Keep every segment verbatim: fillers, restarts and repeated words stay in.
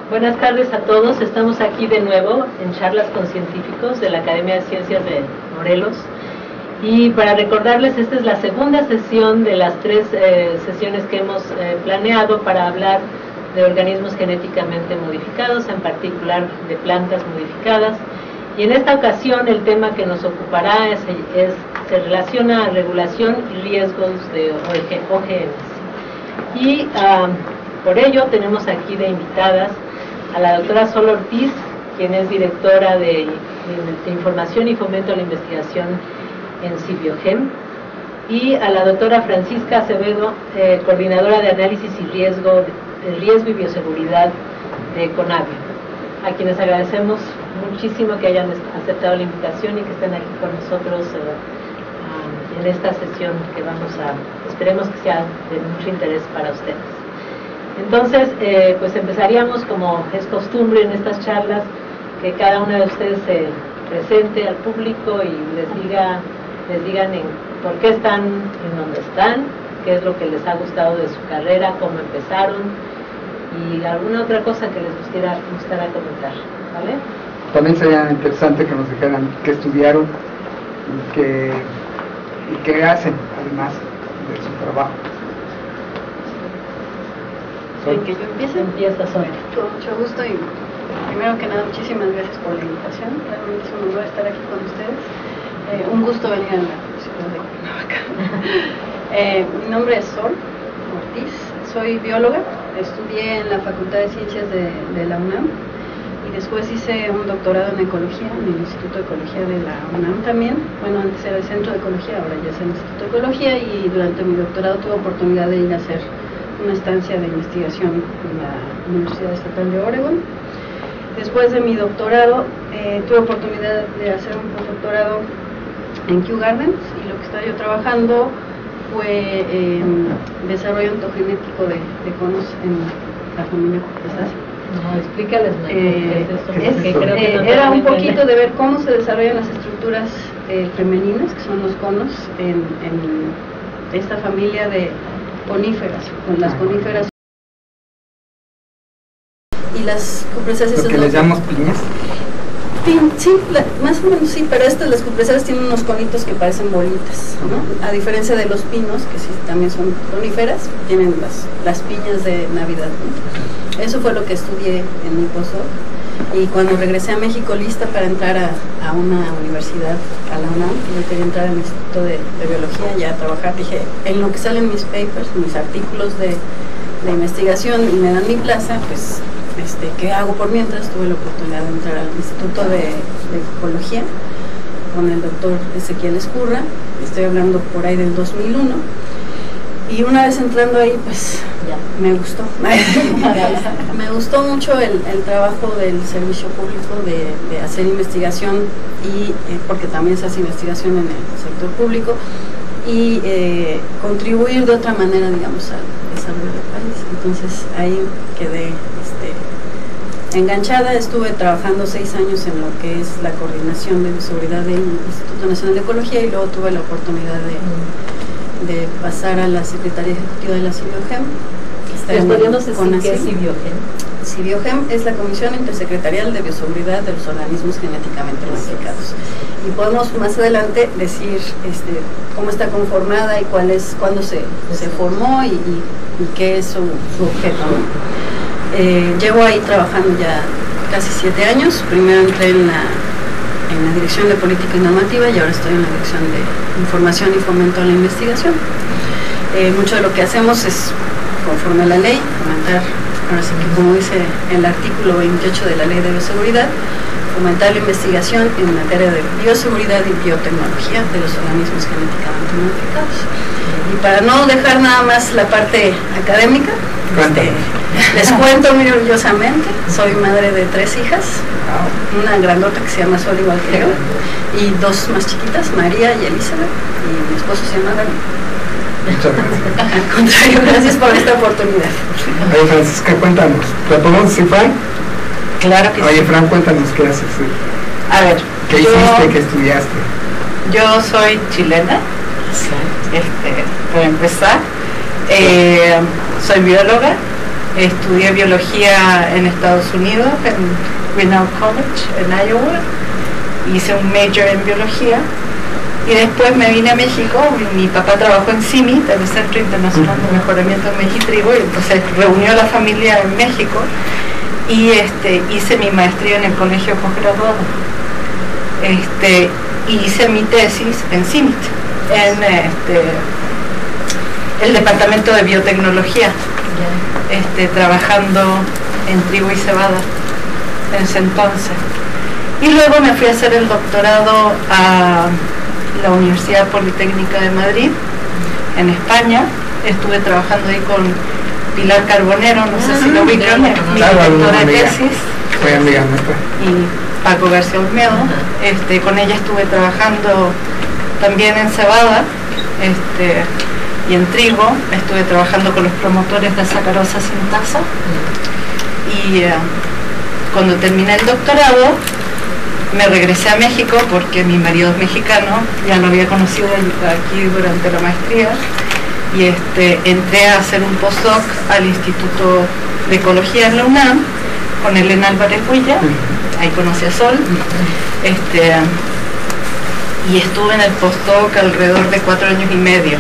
Buenas tardes a todos, estamos aquí de nuevo en Charlas con Científicos de la Academia de Ciencias de Morelos, y para recordarles, esta es la segunda sesión de las tres eh, sesiones que hemos eh, planeado para hablar de organismos genéticamente modificados, en particular de plantas modificadas, y en esta ocasión el tema que nos ocupará es, es, se relaciona a regulación y riesgos de O G Ms. Y uh, por ello tenemos aquí de invitadas a la doctora Sol Ortiz, quien es directora de, de Información y Fomento a la Investigación en Cibiogem, y a la doctora Francisca Acevedo, eh, coordinadora de Análisis y Riesgo, de Riesgo y Bioseguridad de CONABIO, a quienes agradecemos muchísimo que hayan aceptado la invitación y que estén aquí con nosotros eh, um, en esta sesión que vamos a, esperemos que sea de mucho interés para ustedes. Entonces, eh, pues empezaríamos, como es costumbre en estas charlas, que cada una de ustedes se presente al público y les diga, les digan en por qué están en donde están, qué es lo que les ha gustado de su carrera, cómo empezaron y alguna otra cosa que les gustara, gustara comentar, ¿vale? También sería interesante que nos dijeran qué estudiaron y qué, y qué hacen, además de su trabajo. ¿En que yo empiece? Empieza, Sol. Con mucho gusto y primero que nada muchísimas gracias por la invitación. Realmente es un honor estar aquí con ustedes. Eh, un gusto venir a la ciudad de Cuernavaca. eh, mi nombre es Sol Ortiz, soy bióloga, estudié en la Facultad de Ciencias de, de la UNAM y después hice un doctorado en Ecología en el Instituto de Ecología de la UNAM también. Bueno, antes era el Centro de Ecología, ahora ya es el Instituto de Ecología, y durante mi doctorado tuve oportunidad de ir a hacer una estancia de investigación en la Universidad Estatal de Oregon. Después de mi doctorado, eh, tuve oportunidad de hacer un postdoctorado en Kew Gardens, y lo que estaba yo trabajando fue eh, desarrollo ontogenético de, de conos en la familia Cupressaceae. No, explícales más. Eh, ¿Qué es eso? es, Porque creo que eh, no era un todos poquito de ver cómo se desarrollan las estructuras eh, femeninas, que son los conos, en, en esta familia de coníferas, con las coníferas y las Cupressaceae. ¿Lo que les llamamos piñas? Pin, sí, la, más o menos sí, pero estas, las Cupressaceae, tienen unos conitos que parecen bolitas, ¿no? A diferencia de los pinos, que sí también son coníferas, tienen las, las piñas de Navidad, ¿no? Eso fue lo que estudié en mi postdoc, y cuando regresé a México lista para entrar a, a una universidad, a la UNAM, yo quería entrar al Instituto de, de Biología ya a trabajar, dije, en lo que salen mis papers, mis artículos de, de investigación y me dan mi plaza, pues este, ¿qué hago por mientras? Tuve la oportunidad de entrar al Instituto de, de Ecología con el doctor Ezequiel Escurra, estoy hablando por ahí del dos mil uno, y una vez entrando ahí, pues ya me gustó. Me gustó mucho el, el trabajo del servicio público, de, de hacer investigación, y eh, porque también se hace investigación en el sector público, y eh, contribuir de otra manera, digamos, al desarrollo del país. Entonces ahí quedé este, enganchada. Estuve trabajando seis años en lo que es la coordinación de bioseguridad del Instituto Nacional de Ecología, y luego tuve la oportunidad de, de pasar a la Secretaría Ejecutiva de la Cibiogem. ¿Les podríamos decir qué es Cibiogem? Cibiogem es la Comisión Intersecretarial de Bioseguridad de los Organismos Genéticamente Modificados. Y podemos más adelante decir este, cómo está conformada y cuál es, cuándo se, se formó y, y, y qué es su, su objeto, ¿no? Eh, llevo ahí trabajando ya casi siete años. Primero entré en la, en la Dirección de Política y Normativa, y ahora estoy en la Dirección de Información y Fomento a la Investigación. Eh, mucho de lo que hacemos es, conforme a la ley, fomentar, ahora sí que como dice el artículo veintiocho de la Ley de Bioseguridad, fomentar la investigación en materia de bioseguridad y biotecnología de los organismos genéticamente modificados. Y para no dejar nada más la parte académica, este, les cuento muy orgullosamente, soy madre de tres hijas, una grandota que se llama Sol, igual que yo, y dos más chiquitas, María y Elizabeth, y mi esposo se llama David. Muchas gracias. Al contrario, gracias por esta oportunidad. Oye, Francisca, cuéntanos, ¿te podemos decir Fran? Claro que Oye, sí. Fran, cuéntanos qué haces. A ver, ¿Qué yo, hiciste? ¿Qué estudiaste? Yo soy chilena, este, por empezar. Eh, soy bióloga, Estudié biología en Estados Unidos, en Grinnell College, en Iowa. Hice un major en biología. Y después me vine a México. Mi, mi papá trabajó en CIMIT, el Centro Internacional de Mejoramiento de Maíz y Trigo, y entonces reunió a la familia en México. Y este, hice mi maestría en el colegio posgraduado. Este, y hice mi tesis en CIMIT, en este, el departamento de biotecnología, este, trabajando en trigo y cebada en ese entonces. Y luego me fui a hacer el doctorado a la Universidad Politécnica de Madrid, en España. Estuve trabajando ahí con Pilar Carbonero, no sé si lo ubican, mi directora de tesis, fue amiga y Paco García Olmedo. Este, con ella estuve trabajando también en cebada, este, y en trigo. Estuve trabajando con los promotores de sacarosa sintasa. Y uh, cuando terminé el doctorado me regresé a México porque mi marido es mexicano, ya lo había conocido aquí durante la maestría, y este, entré a hacer un postdoc al Instituto de Ecología en la UNAM con Elena Álvarez Huilla. Ahí conocí a Sol, este, y estuve en el postdoc alrededor de cuatro años y medio.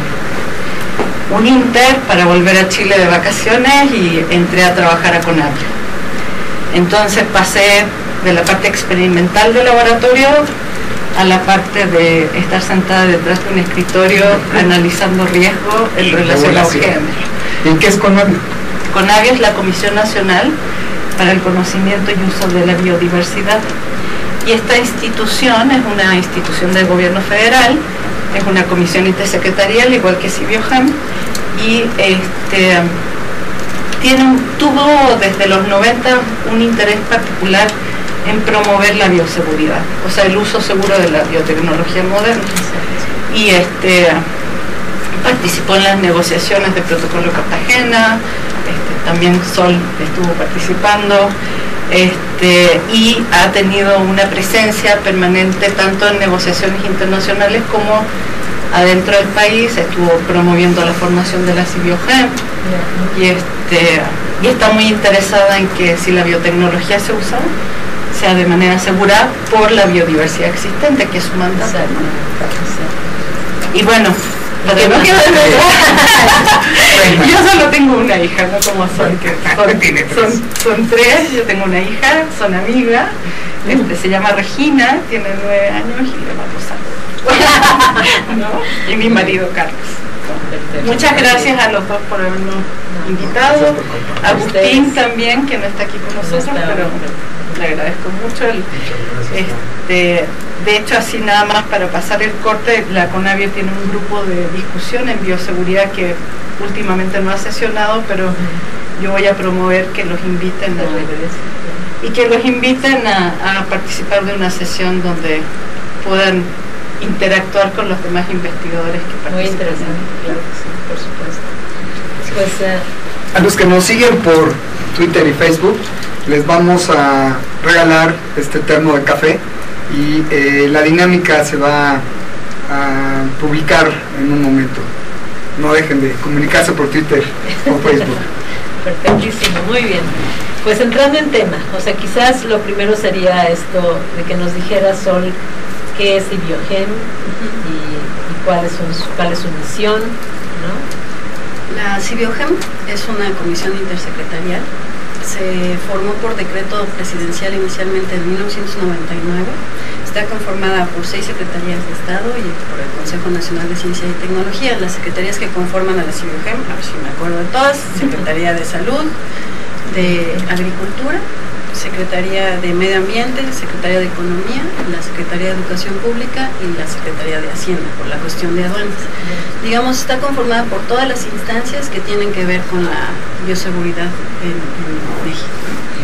Un inter para volver a Chile de vacaciones y entré a trabajar a Conavio. Entonces pasé de la parte experimental del laboratorio a la parte de estar sentada detrás de un escritorio analizando riesgo en relación a O G M. ¿Y qué es Conavio? Conavio es la Comisión Nacional para el Conocimiento y Uso de la Biodiversidad. Y esta institución es una institución del gobierno federal, es una comisión intersecretarial, igual que CIBIOGEM, y este, tiene un, tuvo desde los noventa un interés particular en promover la bioseguridad, o sea, el uso seguro de la biotecnología moderna. Y este, participó en las negociaciones de protocolo Cartagena, este, también Sol estuvo participando, este, y ha tenido una presencia permanente tanto en negociaciones internacionales como adentro del país. Estuvo promoviendo la formación de la CIBIOGEM, y, este, y está muy interesada en que si la biotecnología se usa, sea de manera segura por la biodiversidad existente, que es su mandato. Y bueno, pero no quiero yo solo tengo una hija, no como Sol, que son, son, son tres. Yo tengo una hija, son amigas, este, se llama Regina, tiene nueve años y le va a posar. ¿No? Y mi marido Carlos. Muchas gracias a los dos por habernos invitado. Agustín también, que no está aquí con nosotros, pero le agradezco mucho. El, este, de hecho, así nada más para pasar el corte, la Conavio tiene un grupo de discusión en bioseguridad que últimamente no ha sesionado, pero yo voy a promover que los inviten a, y que los inviten a, a participar de una sesión donde puedan interactuar con los demás investigadores que participan. Muy interesante, claro que sí, por supuesto. Pues, uh, a los que nos siguen por Twitter y Facebook, les vamos a regalar este termo de café, y eh, la dinámica se va a publicar en un momento. No dejen de comunicarse por Twitter o Facebook. Perfectísimo, muy bien. Pues entrando en tema, o sea, quizás lo primero sería esto de que nos dijera Sol qué es CIBIOGEM, uh-huh. y, y cuál es su, cuál es su misión, ¿no? La CIBIOGEM es una comisión intersecretarial. Se formó por decreto presidencial inicialmente en mil novecientos noventa y nueve. Está conformada por seis secretarías de Estado y por el Consejo Nacional de Ciencia y Tecnología. Las secretarías que conforman a la CIBIOGEM, a ver si me acuerdo de todas: Secretaría de Salud, de Agricultura, Secretaría de Medio Ambiente, Secretaría de Economía, la Secretaría de Educación Pública y la Secretaría de Hacienda, por la cuestión de aduanas. Digamos, está conformada por todas las instancias que tienen que ver con la bioseguridad en, en México.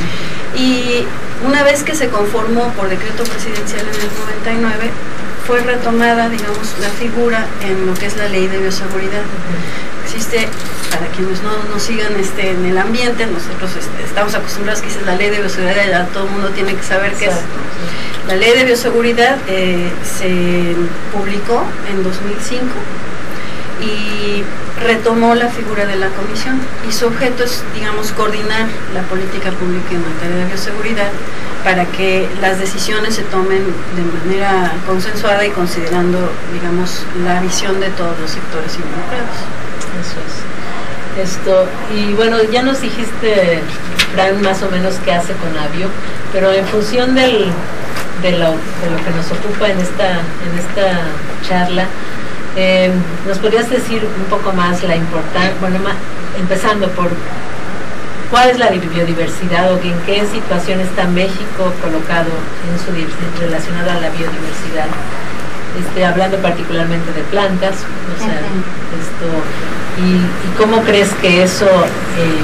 Y una vez que se conformó por decreto presidencial en el noventa y nueve, fue retomada, digamos, la figura en lo que es la ley de bioseguridad. Existe, para quienes no nos sigan este, en el ambiente, nosotros este, estamos acostumbrados que dice la ley de bioseguridad, ya todo el mundo tiene que saber qué es. La ley de bioseguridad eh, se publicó en dos mil cinco y retomó la figura de la comisión y su objeto es, digamos, coordinar la política pública en materia de bioseguridad para que las decisiones se tomen de manera consensuada y considerando, digamos, la visión de todos los sectores involucrados. Eso es. Esto, y bueno, ya nos dijiste, Fran, más o menos qué hace Conavio, pero en función del, de, lo, de lo que nos ocupa en esta, en esta charla, Eh, ¿nos podrías decir un poco más la importancia, bueno, ma, empezando por cuál es la biodiversidad o en qué situación está México colocado en su relacionado a la biodiversidad? Este, hablando particularmente de plantas, o sea, uh-huh. esto, y, y cómo crees que eso eh,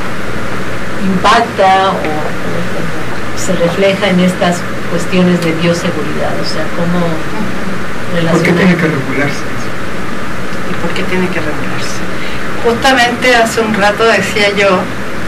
impacta o, o se refleja en estas cuestiones de bioseguridad, o sea, cómo relacionar. ¿Por qué tiene que regularse? ¿Y por qué tiene que regularse? Justamente hace un rato decía yo,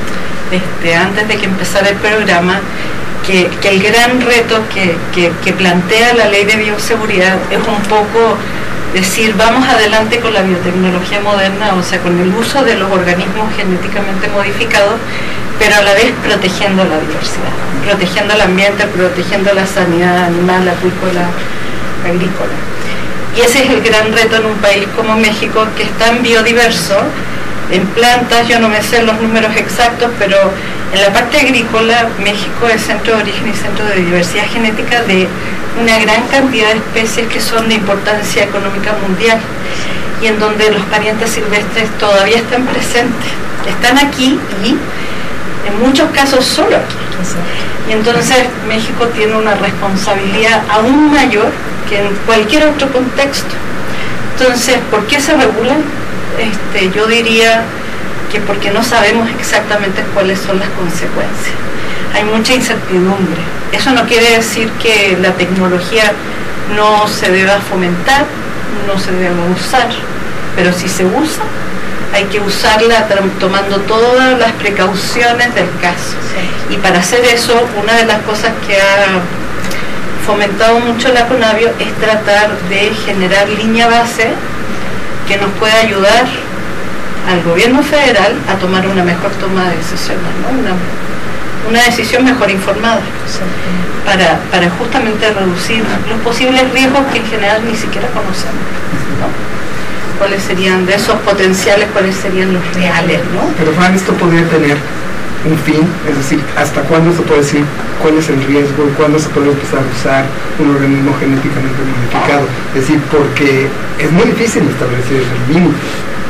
este, antes de que empezara el programa, que, que el gran reto que, que, que plantea la ley de bioseguridad es un poco decir, vamos adelante con la biotecnología moderna, o sea, con el uso de los organismos genéticamente modificados, pero a la vez protegiendo la diversidad, protegiendo el ambiente, protegiendo la sanidad animal, acuícola, agrícola. Y ese es el gran reto en un país como México, que es tan biodiverso. En plantas, yo no me sé los números exactos, pero en la parte agrícola, México es centro de origen y centro de diversidad genética de una gran cantidad de especies que son de importancia económica mundial y en donde los parientes silvestres todavía están presentes. Están aquí y en muchos casos solo aquí. Y entonces México tiene una responsabilidad aún mayor que en cualquier otro contexto. Entonces, ¿por qué se regulan? Este, yo diría que porque no sabemos exactamente cuáles son las consecuencias. Hay mucha incertidumbre. Eso no quiere decir que la tecnología no se deba fomentar, no se deba usar, pero si se usa, hay que usarla tomando todas las precauciones del caso. Sí. Y para hacer eso, una de las cosas que ha fomentado mucho la Conavio es tratar de generar línea base que nos pueda ayudar al gobierno federal a tomar una mejor toma de decisiones, ¿no? una, una decisión mejor informada, para, para justamente reducir los posibles riesgos que en general ni siquiera conocemos, ¿no? Cuáles serían de esos potenciales, cuáles serían los reales, ¿no? Pero Fran, esto podría tener un fin, es decir, ¿hasta cuándo se puede decir cuál es el riesgo y cuándo se puede empezar a usar un organismo genéticamente modificado? Es decir, porque es muy difícil establecer el límite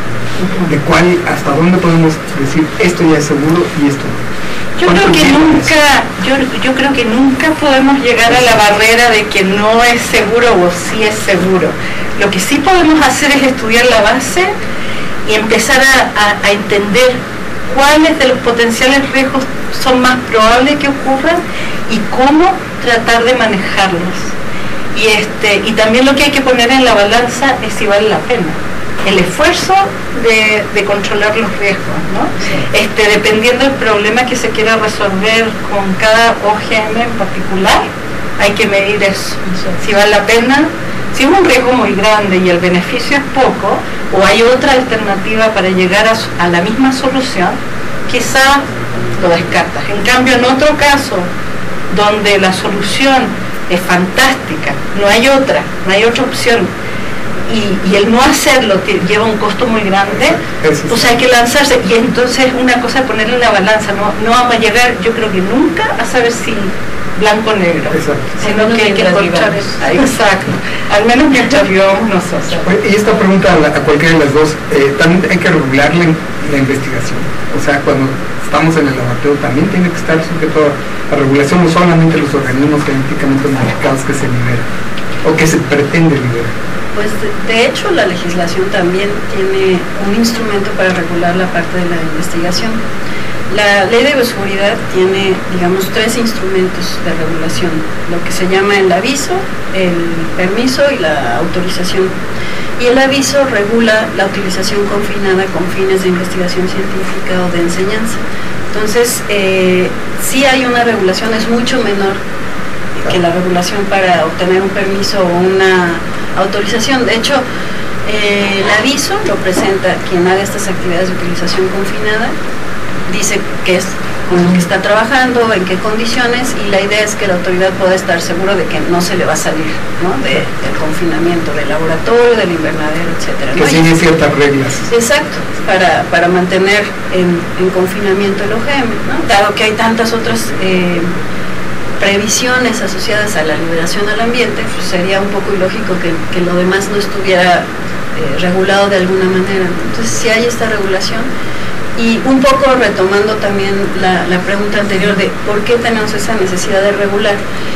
de cuál, hasta dónde podemos decir esto ya es seguro y esto no. Yo creo que nunca, yo, yo creo que nunca podemos llegar a la barrera de que no es seguro o sí es seguro. Lo que sí podemos hacer es estudiar la base y empezar a, a, a entender cuáles de los potenciales riesgos son más probables que ocurran y cómo tratar de manejarlos. Y, este, y también lo que hay que poner en la balanza es si vale la pena el esfuerzo de, de controlar los riesgos, ¿no? Sí. Este, dependiendo del problema que se quiera resolver con cada O G M en particular, hay que medir eso. Sí. Si vale la pena, si es un riesgo muy grande y el beneficio es poco, o hay otra alternativa para llegar a, a la misma solución, quizá lo descartas. En cambio, en otro caso, donde la solución es fantástica, no hay otra, no hay otra opción, y, y el no hacerlo te lleva un costo muy grande, o sea, hay que lanzarse, y entonces una cosa es ponerle en la balanza, no, no vamos a llegar, yo creo que nunca, a saber si blanco o negro, exacto, sino que hay que encontrar eso. Exacto, al menos mientras vivamos nosotros. Y esta pregunta a, a cualquiera de las dos, eh, también hay que regular la, la investigación, o sea, cuando estamos en el laboratorio también tiene que estar sujeto a, a regulación, no solamente los organismos genéticamente modificados que se liberan o que se pretende liberar. Pues de, de hecho la legislación también tiene un instrumento para regular la parte de la investigación. La ley de bioseguridad tiene, digamos, tres instrumentos de regulación, lo que se llama el aviso, el permiso y la autorización. Y el aviso regula la utilización confinada con fines de investigación científica o de enseñanza. Entonces, eh, sí hay una regulación, es mucho menor que la regulación para obtener un permiso o una autorización. De hecho, Eh, el aviso lo presenta quien haga estas actividades de utilización confinada, dice que es con lo que está trabajando, en qué condiciones, y la idea es que la autoridad pueda estar seguro de que no se le va a salir, ¿no?, de, del confinamiento, del laboratorio, del invernadero, etcétera, que ¿no? sigue ciertas reglas. Exacto, para, para mantener en, en confinamiento el O G M, ¿no? Dado que hay tantas otras eh, previsiones asociadas a la liberación al ambiente, pues sería un poco ilógico que, que lo demás no estuviera eh, regulado de alguna manera, ¿no? Entonces, si hay esta regulación. Y un poco retomando también la, la pregunta anterior de por qué tenemos esa necesidad de regular,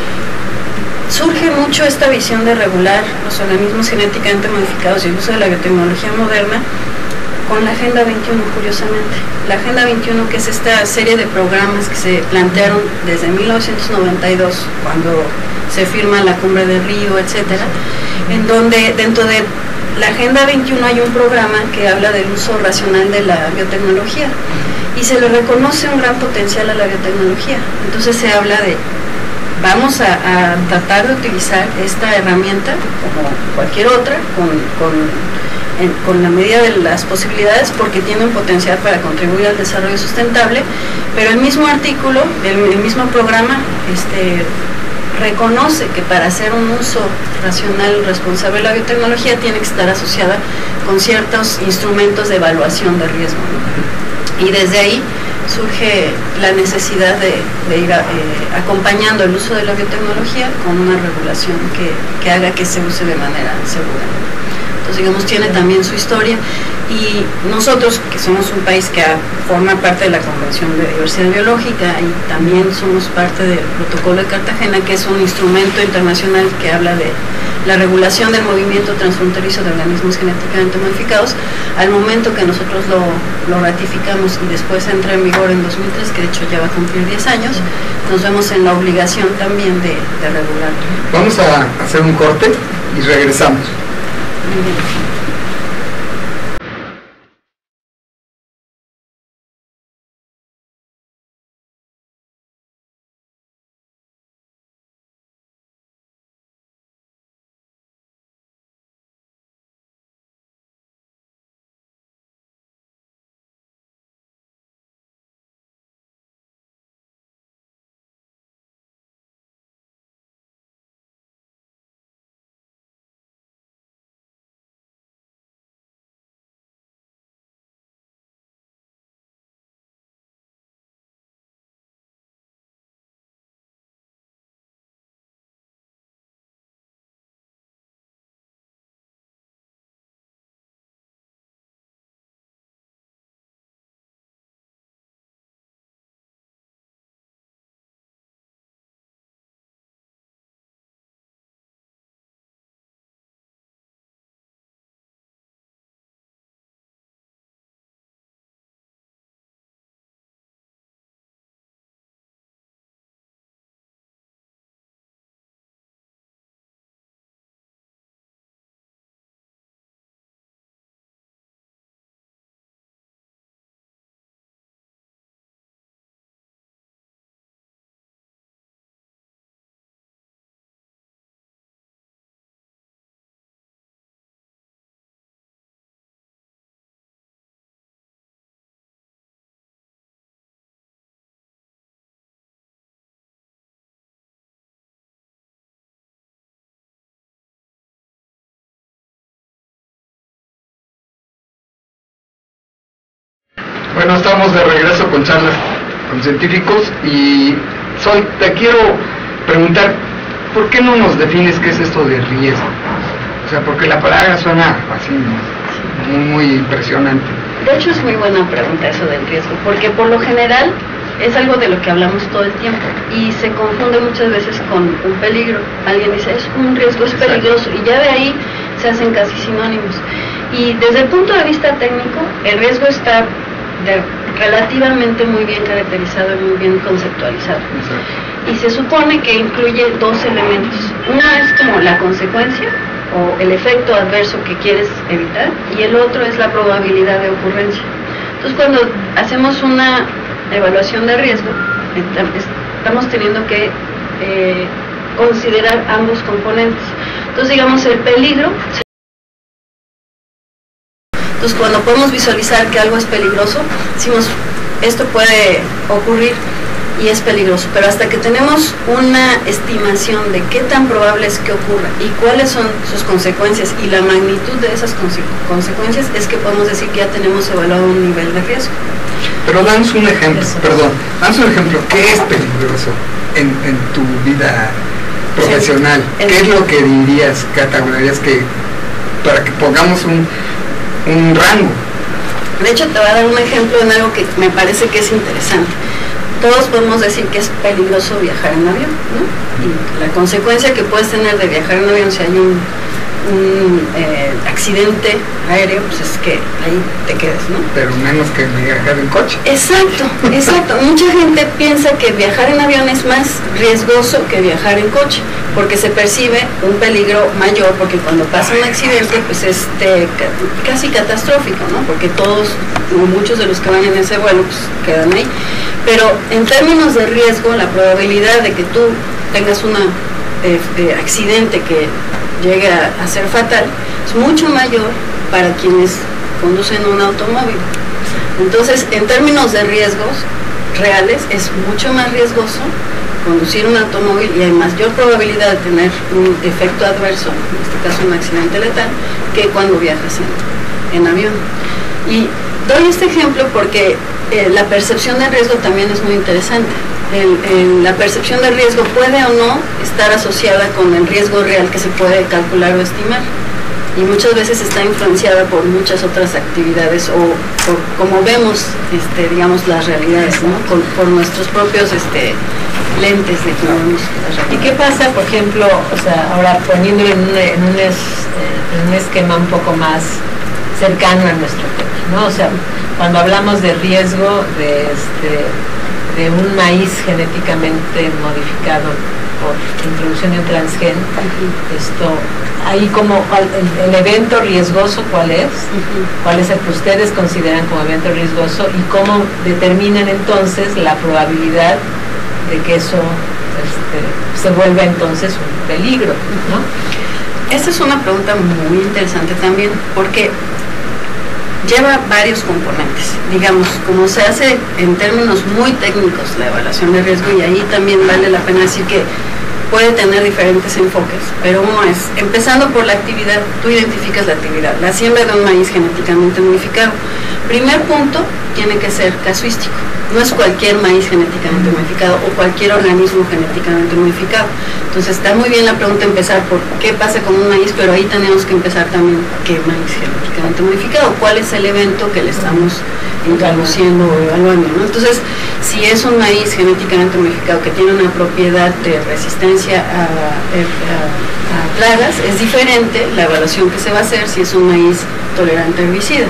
surge mucho esta visión de regular los organismos genéticamente modificados y el uso de la biotecnología moderna con la Agenda veintiuno, curiosamente. La Agenda veintiuno, que es esta serie de programas que se plantearon desde mil novecientos noventa y dos, cuando se firma la Cumbre de Río, etcétera, en donde dentro de la Agenda veintiuno hay un programa que habla del uso racional de la biotecnología y se le reconoce un gran potencial a la biotecnología. Entonces se habla de, vamos a, a tratar de utilizar esta herramienta como cualquier otra, con, con, en, con la medida de las posibilidades, porque tiene un potencial para contribuir al desarrollo sustentable, pero el mismo artículo, el, el mismo programa, este, reconoce que para hacer un uso racional responsable de la biotecnología tiene que estar asociada con ciertos instrumentos de evaluación de riesgo, ¿no? Y desde ahí surge la necesidad de, de ir a, eh, acompañando el uso de la biotecnología con una regulación que, que haga que se use de manera segura. Entonces, digamos, tiene también su historia, y nosotros, que somos un país que forma parte de la Convención de Diversidad Biológica y también somos parte del Protocolo de Cartagena, que es un instrumento internacional que habla de la regulación del movimiento transfronterizo de organismos genéticamente modificados, al momento que nosotros lo, lo ratificamos y después entra en vigor en dos mil tres, que de hecho ya va a cumplir diez años, nos vemos en la obligación también de, de regular. Vamos a hacer un corte y regresamos. Muy bien. Bueno, estamos de regreso con charlas con científicos y Sol, te quiero preguntar, ¿por qué no nos defines qué es esto de riesgo? O sea, porque la palabra suena así, ¿no? muy, muy impresionante. De hecho, es muy buena pregunta eso del riesgo, porque por lo general es algo de lo que hablamos todo el tiempo y se confunde muchas veces con un peligro. Alguien dice, es un riesgo, es peligroso, y ya de ahí se hacen casi sinónimos. Y desde el punto de vista técnico, el riesgo está de, relativamente muy bien caracterizado y muy bien conceptualizado. Exacto. Y se supone que incluye dos elementos. Una es como la consecuencia o el efecto adverso que quieres evitar, y el otro es la probabilidad de ocurrencia. Entonces, cuando hacemos una evaluación de riesgo, estamos teniendo que eh, considerar ambos componentes. Entonces, digamos, el peligro Entonces, cuando podemos visualizar que algo es peligroso, decimos, esto puede ocurrir y es peligroso, pero hasta que tenemos una estimación de qué tan probable es que ocurra y cuáles son sus consecuencias y la magnitud de esas conse consecuencias, es que podemos decir que ya tenemos evaluado un nivel de riesgo. Pero danos un ejemplo, Eso. perdón, danos un ejemplo, ¿qué es peligroso en, en tu vida profesional? Sí. ¿Qué es lo que dirías, categorizarías que, para que pongamos un, un rango? De hecho, te voy a dar un ejemplo en algo que me parece que es interesante. Todos podemos decir que es peligroso viajar en avión, ¿no? Y la consecuencia que puedes tener de viajar en avión si hay un, un eh, accidente aéreo, pues es que ahí te quedas, ¿no? Pero menos que viajar en coche. Exacto, exacto. Mucha gente piensa que viajar en avión es más riesgoso que viajar en coche, porque se percibe un peligro mayor, porque cuando pasa un accidente, pues es este, casi catastrófico, ¿no? Porque todos, o muchos de los que van en ese vuelo, pues quedan ahí. Pero en términos de riesgo, la probabilidad de que tú tengas un eh, accidente que llegue a, a ser fatal es mucho mayor para quienes conducen un automóvil. Entonces, en términos de riesgos reales, es mucho más riesgoso conducir un automóvil y hay mayor probabilidad de tener un efecto adverso, en este caso un accidente letal, que cuando viajas en, en avión. Y doy este ejemplo porque eh, la percepción de riesgo también es muy interesante. El, el, la percepción de riesgo puede o no estar asociada con el riesgo real que se puede calcular o estimar. Y muchas veces está influenciada por muchas otras actividades o por cómo vemos, este, digamos, las realidades, ¿no? Por, por nuestros propios este, lentes de cómo vemos las realidades. ¿Y qué pasa, por ejemplo, o sea, ahora poniéndolo en un, en un, es, en un esquema un poco más cercano a nuestro tema, ¿no? O sea, cuando hablamos de riesgo de, este, de un maíz genéticamente modificado por introducción de un transgen, uh-huh. esto, ahí como el, el evento riesgoso, ¿cuál es? Uh-huh. ¿Cuál es el que ustedes consideran como evento riesgoso? ¿Y cómo determinan entonces la probabilidad de que eso este, se vuelva entonces un peligro, ¿no? Esta es una pregunta muy interesante también, porque lleva varios componentes. Digamos, como se hace en términos muy técnicos la evaluación de riesgo, y ahí también vale la pena decir que puede tener diferentes enfoques, pero uno es, empezando por la actividad, tú identificas la actividad, la siembra de un maíz genéticamente modificado. Primer punto, tiene que ser casuístico. No es cualquier maíz genéticamente modificado o cualquier organismo genéticamente modificado. Entonces está muy bien la pregunta empezar por qué pasa con un maíz, pero ahí tenemos que empezar también qué maíz genéticamente modificado, cuál es el evento que le estamos introduciendo o evaluando, ¿no? Entonces, si es un maíz genéticamente modificado que tiene una propiedad de resistencia a, a, a plagas, es diferente la evaluación que se va a hacer si es un maíz tolerante a herbicidas.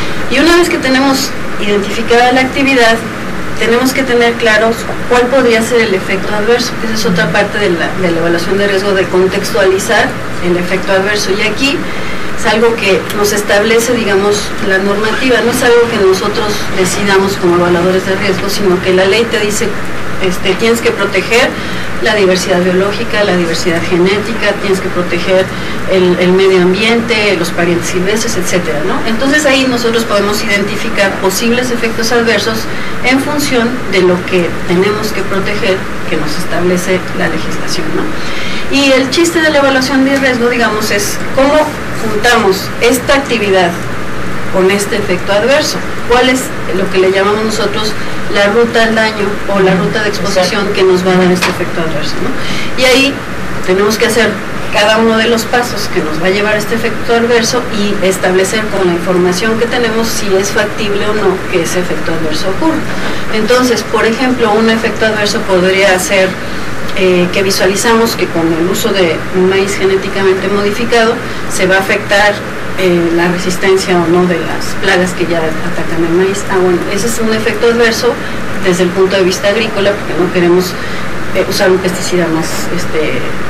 Y una vez que tenemos identificada la actividad, tenemos que tener claros cuál podría ser el efecto adverso. Esa es otra parte de la, de la evaluación de riesgo, de contextualizar el efecto adverso. Y aquí es algo que nos establece, digamos, la normativa. No es algo que nosotros decidamos como evaluadores de riesgo, sino que la ley te dice, este, tienes que proteger la diversidad biológica, la diversidad genética, tienes que proteger el, el medio ambiente, los parientes silvestres, etcétera, ¿no? Entonces ahí nosotros podemos identificar posibles efectos adversos en función de lo que tenemos que proteger, que nos establece la legislación, ¿no? Y el chiste de la evaluación de riesgo, digamos, es cómo juntamos esta actividad con este efecto adverso. ¿Cuál es lo que le llamamos nosotros la ruta al daño o la ruta de exposición que nos va a dar este efecto adverso, ¿no? Y ahí tenemos que hacer cada uno de los pasos que nos va a llevar a este efecto adverso y establecer con la información que tenemos si es factible o no que ese efecto adverso ocurra. Entonces, por ejemplo, un efecto adverso podría ser eh, que visualizamos que con el uso de un maíz genéticamente modificado se va a afectar Eh, la resistencia o no de las plagas que ya atacan el maíz. Ah, bueno, ese es un efecto adverso desde el punto de vista agrícola, porque no queremos eh, usar un pesticida más este,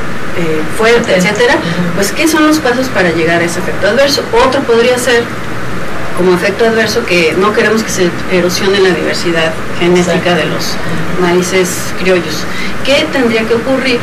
eh, fuerte, etcétera. Pues, ¿qué son los pasos para llegar a ese efecto adverso? Otro podría ser, como efecto adverso, que no queremos que se erosione la diversidad genética de los maíces criollos. ¿Qué tendría que ocurrir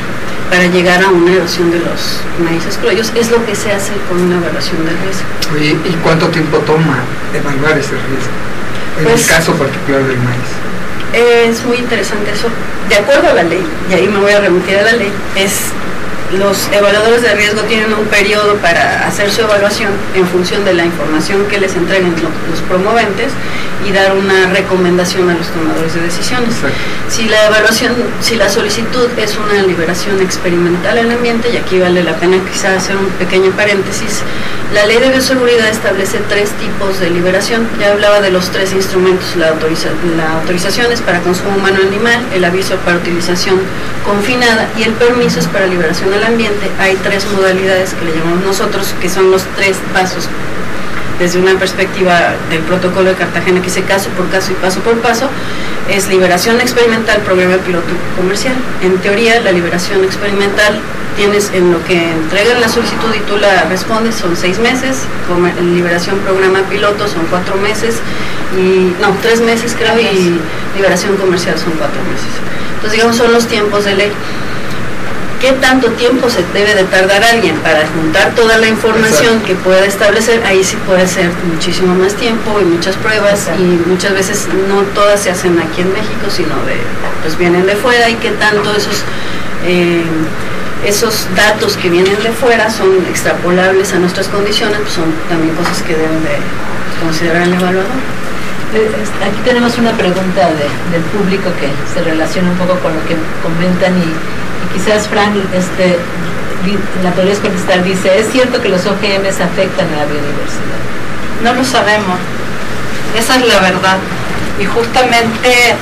para llegar a una erosión de los maíces criollos. Es lo que se hace con una evaluación de riesgo. Oye, ¿y cuánto tiempo toma evaluar ese riesgo? En pues, el caso particular del maíz. Es muy interesante eso. De acuerdo a la ley, y ahí me voy a remitir a la ley, es los evaluadores de riesgo tienen un periodo para hacer su evaluación en función de la información que les entreguen los promoventes y dar una recomendación a los tomadores de decisiones. Exacto. Si la evaluación, si la solicitud es una liberación experimental en el ambiente, y aquí vale la pena quizá hacer un pequeño paréntesis, la ley de bioseguridad establece tres tipos de liberación. Ya hablaba de los tres instrumentos: la, autoriza, la autorización es para consumo humano animal, el aviso para utilización confinada y el permiso es para liberación al ambiente. Hay tres modalidades que le llamamos nosotros, que son los tres pasos desde una perspectiva del protocolo de Cartagena, que dice caso por caso y paso por paso. Es liberación experimental, programa piloto comercial. En teoría, la liberación experimental tienes en lo que entregan la solicitud y tú la respondes, son seis meses, liberación programa piloto son cuatro meses, y no, tres meses creo, y liberación comercial son cuatro meses. Entonces, digamos, son los tiempos de ley. ¿Qué tanto tiempo se debe de tardar alguien para juntar toda la información Exacto. que pueda establecer? Ahí sí puede ser muchísimo más tiempo y muchas pruebas. Exacto. Y muchas veces no todas se hacen aquí en México, sino de, pues vienen de fuera, y qué tanto esos eh, esos datos que vienen de fuera son extrapolables a nuestras condiciones, pues son también cosas que deben de considerar el evaluador. Aquí tenemos una pregunta de, del público que se relaciona un poco con lo que comentan, y, y quizás Frank este, la podrías contestar. Dice, ¿es cierto que los O G Ms afectan a la biodiversidad? No lo sabemos, esa es la verdad, y justamente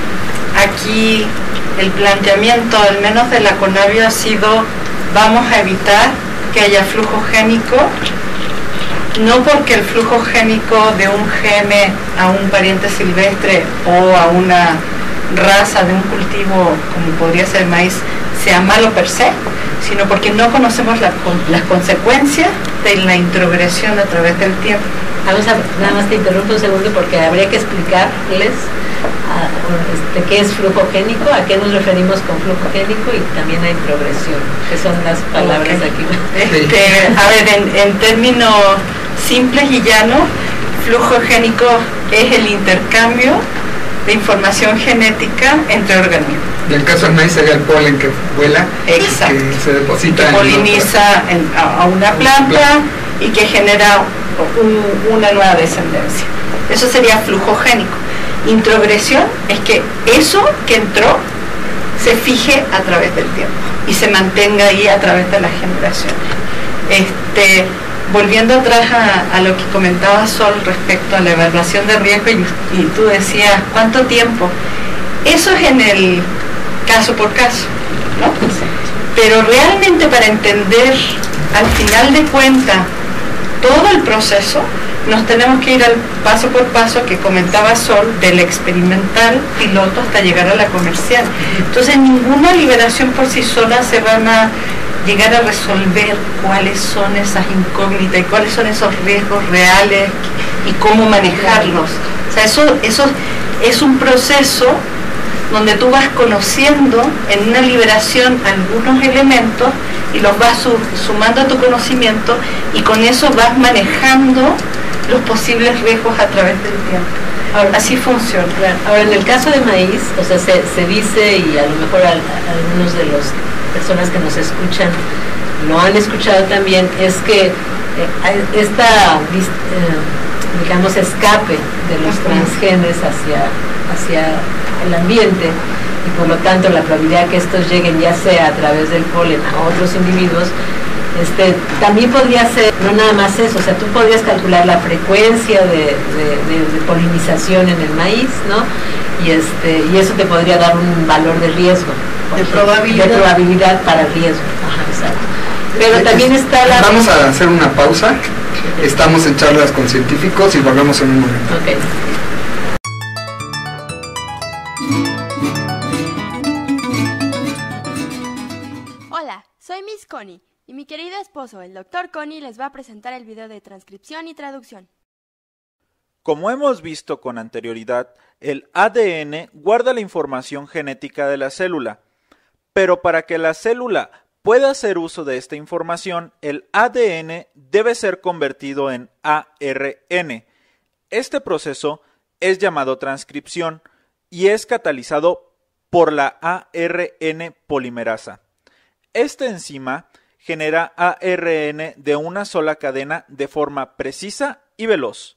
aquí el planteamiento, al menos de la CONABIO, ha sido: vamos a evitar que haya flujo génico, no porque el flujo génico de un gene a un pariente silvestre o a una raza de un cultivo como podría ser el maíz sea malo per se, sino porque no conocemos la, las consecuencias de la introgresión a través del tiempo. Vamos a, nada más te interrumpo un segundo porque habría que explicarles a, este, qué es flujo génico, a qué nos referimos con flujo génico, y también a introgresión, que son las palabras okay. aquí. Este, a ver, en, en términos simples y llanos, flujo génico es el intercambio de información genética entre organismos. Y en el caso del maíz sería el polen que vuela, Exacto. que se deposita, que en poliniza en, a, a una planta y que genera un, una nueva descendencia. Eso sería flujo génico. Introgresión es que eso que entró se fije a través del tiempo y se mantenga ahí a través de las generaciones. Este, volviendo atrás a, a lo que comentaba Sol respecto a la evaluación de riesgo, y, y tú decías, ¿cuánto tiempo? Eso es en el caso por caso, ¿no? Pero realmente, para entender al final de cuentas todo el proceso, nos tenemos que ir al paso por paso que comentaba Sol, del experimental piloto hasta llegar a la comercial. Entonces, ninguna liberación por sí sola se van a llegar a resolver cuáles son esas incógnitas y cuáles son esos riesgos reales y cómo manejarlos. O sea, eso, eso es un proceso donde tú vas conociendo en una liberación algunos elementos y los vas sumando a tu conocimiento, y con eso vas manejando los posibles riesgos a través del tiempo. Ahora, así funciona. Claro. Ahora, en el caso de maíz, o sea, se, se dice, y a lo mejor a, a algunos de las personas que nos escuchan lo han escuchado también, es que eh, esta, eh, digamos, escape de los transgenes hacia, hacia el ambiente, y por lo tanto la probabilidad que estos lleguen, ya sea a través del polen a otros individuos, Este, también podría ser, no nada más eso, o sea, tú podrías calcular la frecuencia de, de, de, de polinización en el maíz, ¿no? Y, este, y eso te podría dar un valor de riesgo. De probabilidad. De probabilidad para el riesgo. Ajá, exacto. Pero también está la... Vamos a hacer una pausa. Estamos en Charlas con Científicos y volvemos en un momento. Okay. Hola, soy Miss Connie. Y mi querido esposo, el doctor Connie, les va a presentar el video de transcripción y traducción. Como hemos visto con anterioridad, el A D N guarda la información genética de la célula, Pero para que la célula pueda hacer uso de esta información, el A D N debe ser convertido en A R N. Este proceso es llamado transcripción y es catalizado por la A R N polimerasa. Esta enzima genera A R N de una sola cadena de forma precisa y veloz.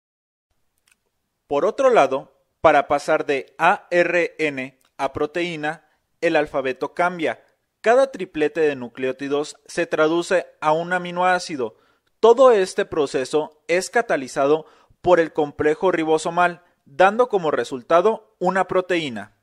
Por otro lado, para pasar de A R N a proteína, el alfabeto cambia. Cada triplete de nucleótidos se traduce a un aminoácido. Todo este proceso es catalizado por el complejo ribosomal, dando como resultado una proteína.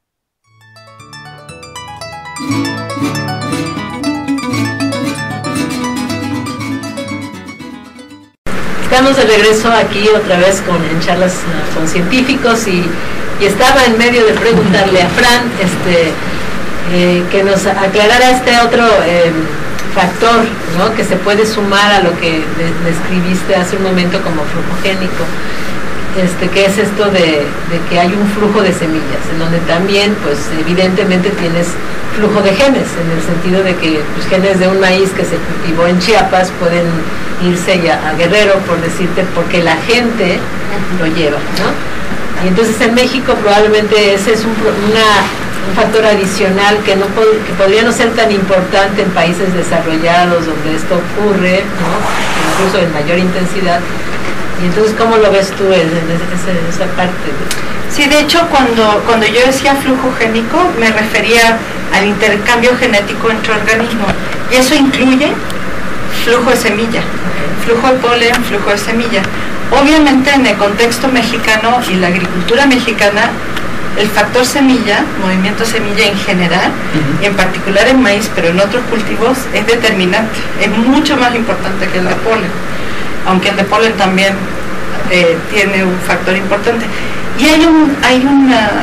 Estamos de regreso aquí otra vez con en charlas uh, con científicos y, y estaba en medio de preguntarle a Fran este, eh, que nos aclarara este otro eh, factor, ¿no?, que se puede sumar a lo que de, describiste hace un momento como flujogénico, este, que es esto de, de que hay un flujo de semillas, en donde también pues evidentemente tienes flujo de genes, en el sentido de que pues, genes de un maíz que se cultivó en Chiapas pueden irse ya a Guerrero, por decirte, porque la gente lo lleva, ¿no? Y entonces en México probablemente ese es un, una, un factor adicional que no pod, que podría no ser tan importante en países desarrollados donde esto ocurre, ¿no?, incluso en mayor intensidad. Y entonces, ¿cómo lo ves tú en, en esa, esa parte? Sí, de hecho, cuando, cuando yo decía flujo génico, me refería al intercambio genético entre organismos. Y eso incluye flujo de semilla, flujo de polen, flujo de semilla. Obviamente, en el contexto mexicano y la agricultura mexicana, el factor semilla, movimiento semilla en general, uh-huh. y en particular en maíz, pero en otros cultivos, es determinante. Es mucho más importante que el de polen, aunque el de polen también eh, tiene un factor importante. Y hay, un, hay una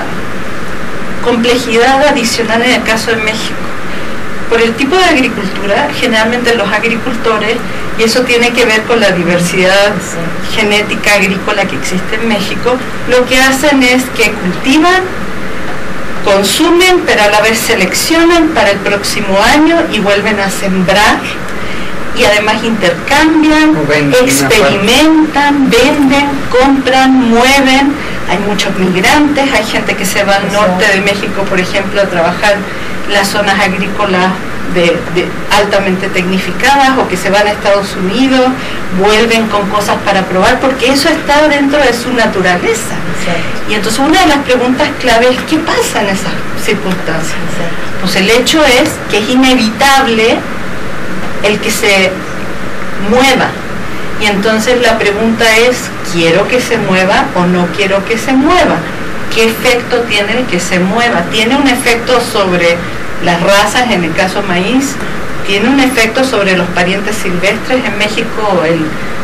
complejidad adicional en el caso de México. Por el tipo de agricultura, generalmente los agricultores, y eso tiene que ver con la diversidad genética agrícola que existe en México, lo que hacen es que cultivan, consumen, pero a la vez seleccionan para el próximo año y vuelven a sembrar, y además intercambian, experimentan, venden, compran, mueven. Hay muchos migrantes, hay gente que se va al norte de México, por ejemplo, a trabajar las zonas agrícolas de, de altamente tecnificadas, o que se van a Estados Unidos, vuelven con cosas para probar, porque eso está dentro de su naturaleza. Exacto. Y entonces una de las preguntas clave es ¿qué pasa en esas circunstancias? Exacto. Pues el hecho es que es inevitable el que se mueva. Y entonces la pregunta es, ¿quiero que se mueva o no quiero que se mueva? ¿Qué efecto tiene el que se mueva? ¿Tiene un efecto sobre las razas, en el caso maíz? ¿Tiene un efecto sobre los parientes silvestres? En México el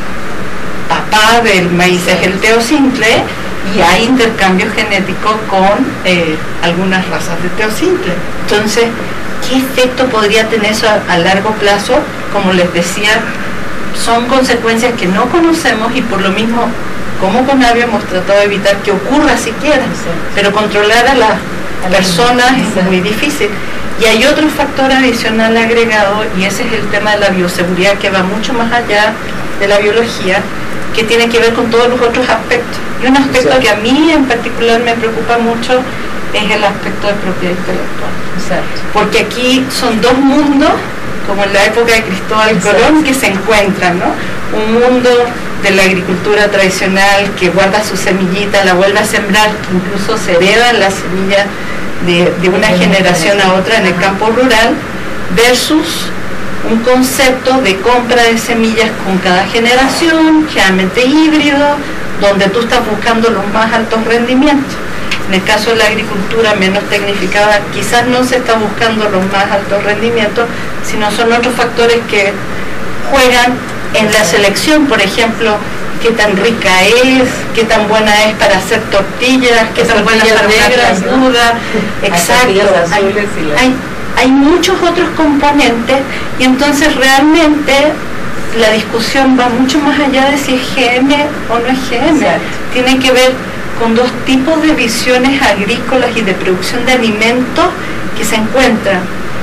papá del maíz es el teocintle, y hay intercambio genético con eh, algunas razas de teocintle. Entonces, ¿qué efecto podría tener eso a, a largo plazo? Como les decía, son consecuencias que no conocemos, y por lo mismo, como Conavio hemos tratado de evitar que ocurra siquiera, pero controlar a las personas es muy difícil. Y hay otro factor adicional agregado, y ese es el tema de la bioseguridad, que va mucho más allá de la biología, que tiene que ver con todos los otros aspectos. Y un aspecto que a mí en particular me preocupa mucho es el aspecto de propiedad intelectual. Exacto. Porque aquí son dos mundos, como en la época de Cristóbal Colón, que se encuentran, ¿no? Un mundo de la agricultura tradicional que guarda su semillita, la vuelve a sembrar, que incluso se heredan las semillas de, de una generación a otra en el campo rural, versus un concepto de compra de semillas con cada generación, generalmente híbrido, donde tú estás buscando los más altos rendimientos. En el caso de la agricultura menos tecnificada, quizás no se está buscando los más altos rendimientos, sino son otros factores que juegan en la selección. Por ejemplo, qué tan rica es, qué tan buena es para hacer tortillas, qué tan buena para negras, duda. Exacto. Hay, hay, hay muchos otros componentes, y entonces realmente la discusión va mucho más allá de si es G M o no es G M. Exacto. Tiene que ver con dos tipos de visiones agrícolas y de producción de alimentos que se encuentran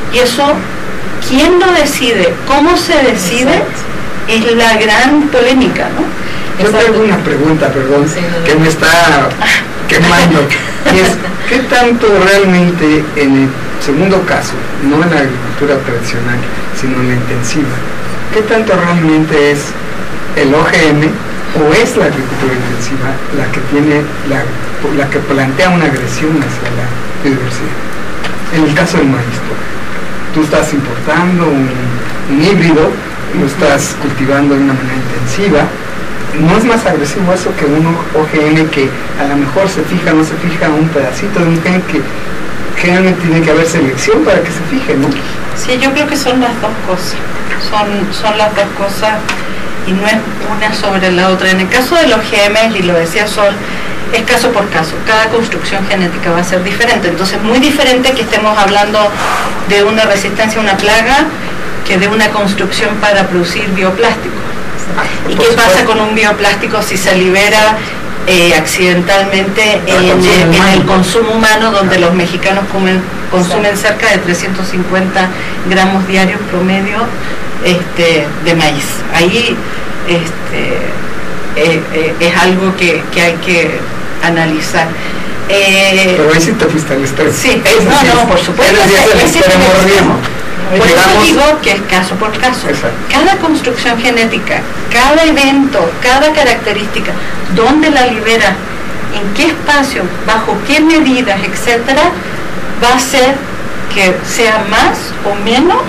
Y eso, ¿quién lo decide? ¿Cómo se decide? Exacto. Es la gran polémica, ¿no? Yo tengo una pregunta, perdón, sí, no, no. que me está quemando. Y es, ¿qué tanto realmente en el segundo caso, no en la agricultura tradicional, sino en la intensiva, qué tanto realmente es el O G M o es la agricultura intensiva la que tiene, la, la que plantea una agresión hacia la biodiversidad? En el caso del maíz, tú estás importando un, un híbrido, lo estás cultivando de una manera intensiva. ¿No es más agresivo eso que un O G M que a lo mejor se fija, no se fija un pedacito de un gen que generalmente tiene que haber selección para que se fije, ¿no? Sí, yo creo que son las dos cosas, son, son las dos cosas y no es una sobre la otra. En el caso de los G M, y lo decía Sol, es caso por caso, cada construcción genética va a ser diferente, entonces muy diferente que estemos hablando de una resistencia a una plaga que de una construcción para producir bioplástico. ¿Y qué pasa con un bioplástico si se libera eh, accidentalmente en, en, en el consumo humano, donde los mexicanos comen, consumen cerca de trescientos cincuenta gramos diarios promedio este, de maíz? Ahí este, eh, eh, es algo que, que hay que analizar. Eh, Pero ahí sí te fuiste al extremo. Sí, es, no, no, por supuesto. Es el extremo. Por eso digo que es caso por caso. Exacto. Cada construcción genética, cada evento, cada característica, dónde la libera, en qué espacio, bajo qué medidas, etcétera, va a hacer que sea más o menos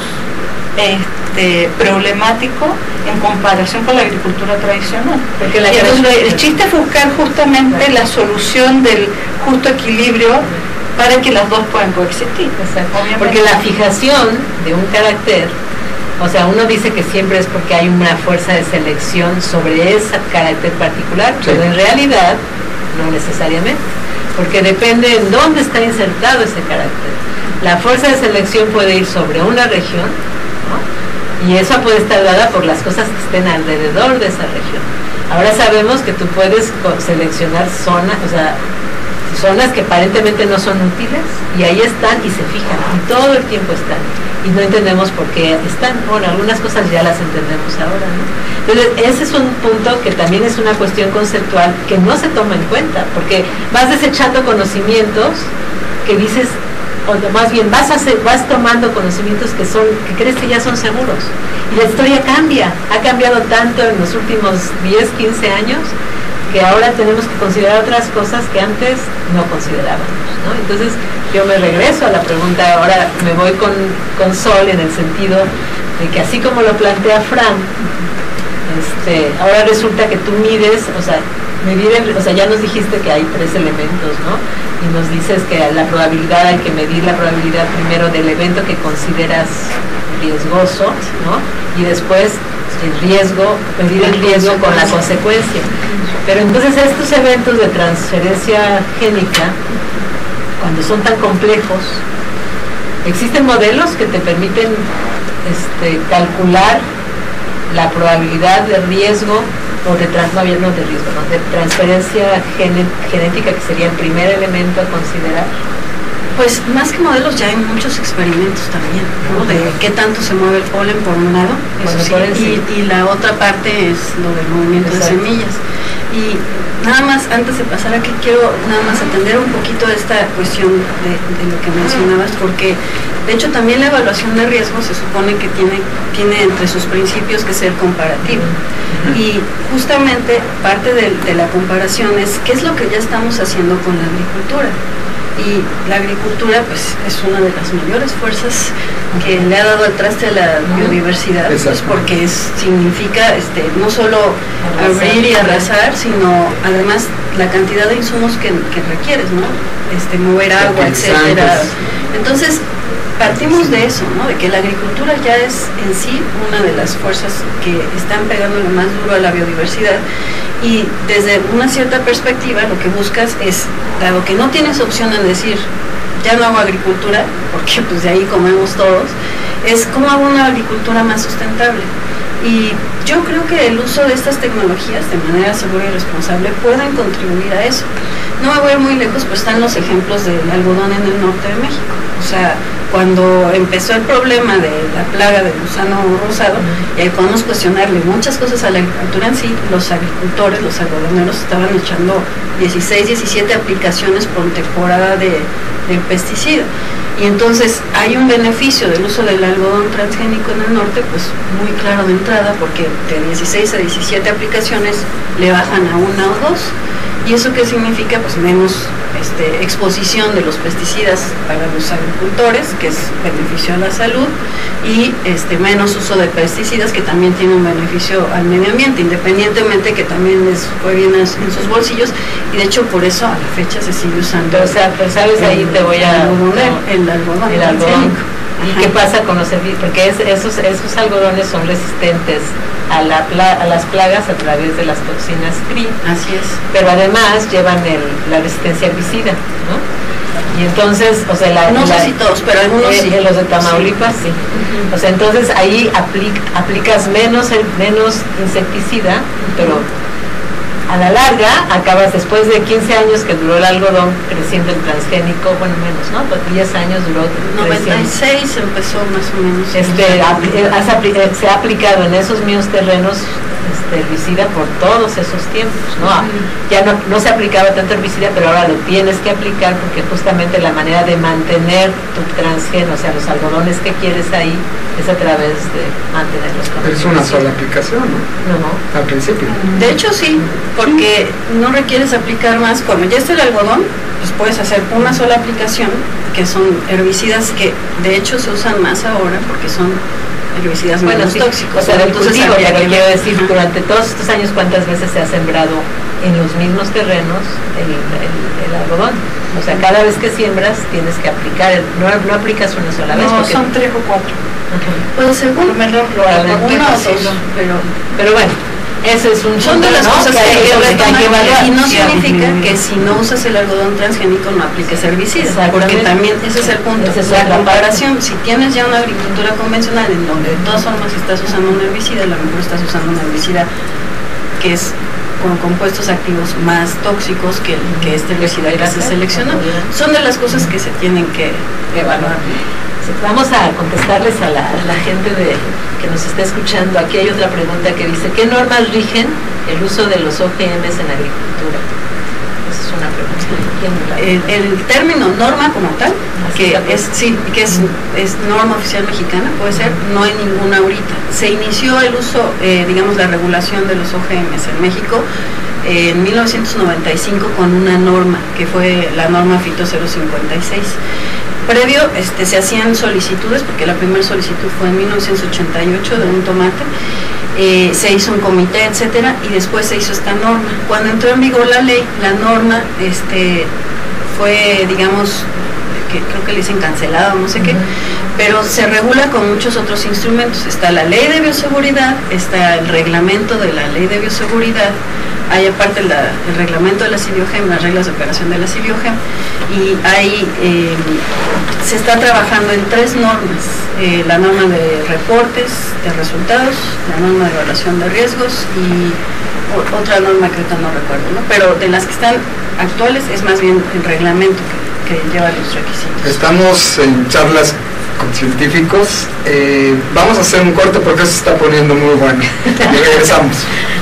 este, problemático en comparación con la agricultura tradicional. Porque la y entonces, el chiste es buscar justamente la solución del justo equilibrio para que las dos puedan coexistir. Porque la fijación de un carácter, o sea, uno dice que siempre es porque hay una fuerza de selección sobre ese carácter particular, sí. Pero en realidad no necesariamente, porque depende en dónde está insertado ese carácter. La fuerza de selección puede ir sobre una región, ¿no? Y esa puede estar dada por las cosas que estén alrededor de esa región. Ahora sabemos que tú puedes seleccionar zonas, o sea, zonas que aparentemente no son útiles, y ahí están y se fijan, y todo el tiempo están, y no entendemos por qué están. Bueno, algunas cosas ya las entendemos ahora, ¿no? Entonces, ese es un punto que también es una cuestión conceptual que no se toma en cuenta, porque vas desechando conocimientos que dices, o más bien vas, a hacer, vas tomando conocimientos que son, que crees que ya son seguros, y la historia cambia, ha cambiado tanto en los últimos diez, quince años, que ahora tenemos que considerar otras cosas que antes no considerábamos, ¿no? Entonces yo me regreso a la pregunta, ahora me voy con, con Sol en el sentido de que así como lo plantea Fran, este, ahora resulta que tú mides, o sea, medir el, o sea, ya nos dijiste que hay tres elementos, ¿no? Y nos dices que la probabilidad, hay que medir la probabilidad primero del evento que consideras riesgoso, ¿no? Y después el riesgo, medir el riesgo con la consecuencia. Pero entonces estos eventos de transferencia génica, cuando son tan complejos, existen modelos que te permiten este, calcular la probabilidad de riesgo o de, trans, no, no de riesgo, no, de transferencia gene, genética, que sería el primer elemento a considerar. Pues más que modelos ya hay muchos experimentos también, ¿no? De qué tanto se mueve el polen por un lado, eso sí, y, y la otra parte es lo del movimiento Exacto. de semillas. Y nada más, antes de pasar aquí, quiero nada más atender un poquito esta cuestión de, de lo que mencionabas, porque de hecho también la evaluación de riesgo se supone que tiene, tiene entre sus principios que ser comparativa. Y justamente parte de, de la comparación es qué es lo que ya estamos haciendo con la agricultura. Y la agricultura pues es una de las mayores fuerzas que le ha dado al traste a la biodiversidad, pues, porque es, significa este, no solo abrir y arrasar, sino además la cantidad de insumos que, que requieres, ¿no? Este, mover agua, etcétera. Entonces partimos de eso, ¿no? De que la agricultura ya es en sí una de las fuerzas que están pegándole más duro a la biodiversidad, y desde una cierta perspectiva lo que buscas es, dado que no tienes opción en decir ya no hago agricultura, porque pues de ahí comemos todos, es cómo hago una agricultura más sustentable. Y yo creo que el uso de estas tecnologías de manera segura y responsable pueden contribuir a eso. No me voy muy lejos, pues están los ejemplos del algodón en el norte de México. O sea, cuando empezó el problema de la plaga del gusano rosado, y ahí podemos cuestionarle muchas cosas a la agricultura en sí, los agricultores, los algodoneros estaban echando dieciséis, diecisiete aplicaciones por temporada de, de pesticida. Y entonces hay un beneficio del uso del algodón transgénico en el norte, pues muy claro de entrada, porque de dieciséis a diecisiete aplicaciones le bajan a una o dos. ¿Y eso qué significa? Pues menos este, exposición de los pesticidas para los agricultores, que es beneficio a la salud, y este, menos uso de pesticidas, que también tiene un beneficio al medio ambiente, independientemente que también les fue bien en sus bolsillos, y de hecho por eso a la fecha se sigue usando. O sea, pues sabes, ahí te voy a... El algodón. El algodón. ¿Y Ajá. qué pasa con los herbicidas? Porque es, esos, esos algodones son resistentes a, la pla a las plagas a través de las toxinas C R I. Así es. Pero además llevan el, la resistencia herbicida, ¿no? Y entonces, o sea, la, no la, sé si todos, pero algunos eh, sí. Los de Tamaulipas sí. sí. Uh-huh. O sea, entonces ahí aplic aplicas menos, menos insecticida, pero a la larga acabas, después de quince años que duró el algodón creciendo el transgénico, bueno menos, ¿no? Pues diez años duró noventa y seis empezó más o menos. Este, apl has apl se ha aplicado en esos mismos terrenos este, herbicida por todos esos tiempos, ¿no? Uh-huh. Ya no, no se aplicaba tanto herbicida, pero ahora lo tienes que aplicar porque justamente la manera de mantener tu transgeno, o sea, los algodones que quieres ahí, es a través de mantenerlos con Pero es una sola aplicación, ¿no? No, no. Al principio. De hecho sí, porque no requieres aplicar más. Cuando ya está el algodón, pues puedes hacer una sola aplicación, que son herbicidas que de hecho se usan más ahora porque son herbicidas bueno, menos sí, tóxicos. O sea, del cultivo, pero que quiero decir, ajá. durante todos estos años, ¿cuántas veces se ha sembrado en los mismos terrenos el, el, el algodón? O sea, cada vez que siembras tienes que aplicar, el, no, no aplicas una sola vez. No, porque son tres o cuatro. Ajá. Pues según menos lo uno o dos, pero, pero bueno. Eso es un son de las ¿no? cosas que, hay que retomar, y no significa uh-huh. que si no usas el algodón transgénico no apliques herbicidas, porque también ese es el punto, es la comparación. Parte. Si tienes ya una agricultura convencional en donde de todas formas estás usando un herbicida, a lo mejor estás usando un herbicida que es con compuestos activos más tóxicos que, que este herbicida que se seleccionó, son de las cosas que se tienen que evaluar. Vamos a contestarles a la, a la gente de, que nos está escuchando. Aquí hay otra pregunta que dice, ¿qué normas rigen el uso de los O G Ms en agricultura? Esa es una pregunta. El, el término norma como tal, que es, sí, que es, es norma oficial mexicana, puede ser, no hay ninguna ahorita. Se inició el uso, eh, digamos, la regulación de los O G Ms en México eh, en mil novecientos noventa y cinco con una norma, que fue la norma Fito cero cincuenta y seis. Previo este, se hacían solicitudes, porque la primera solicitud fue en mil novecientos ochenta y ocho de un tomate, eh, se hizo un comité, etcétera, y después se hizo esta norma. Cuando entró en vigor la ley, la norma este, fue, digamos, que creo que le dicen cancelada, no sé qué, pero se regula con muchos otros instrumentos. Está la ley de bioseguridad, está el reglamento de la ley de bioseguridad, hay aparte la, el reglamento de la CIBIOGEM, las reglas de operación de la CIBIOGEM, y hay, eh, se está trabajando en tres normas, eh, la norma de reportes de resultados, la norma de evaluación de riesgos y o, otra norma que ahorita no recuerdo, ¿no? Pero de las que están actuales es más bien el reglamento que, que lleva los requisitos. Estamos en charlas con científicos, eh, vamos a hacer un corte porque se está poniendo muy bueno y regresamos.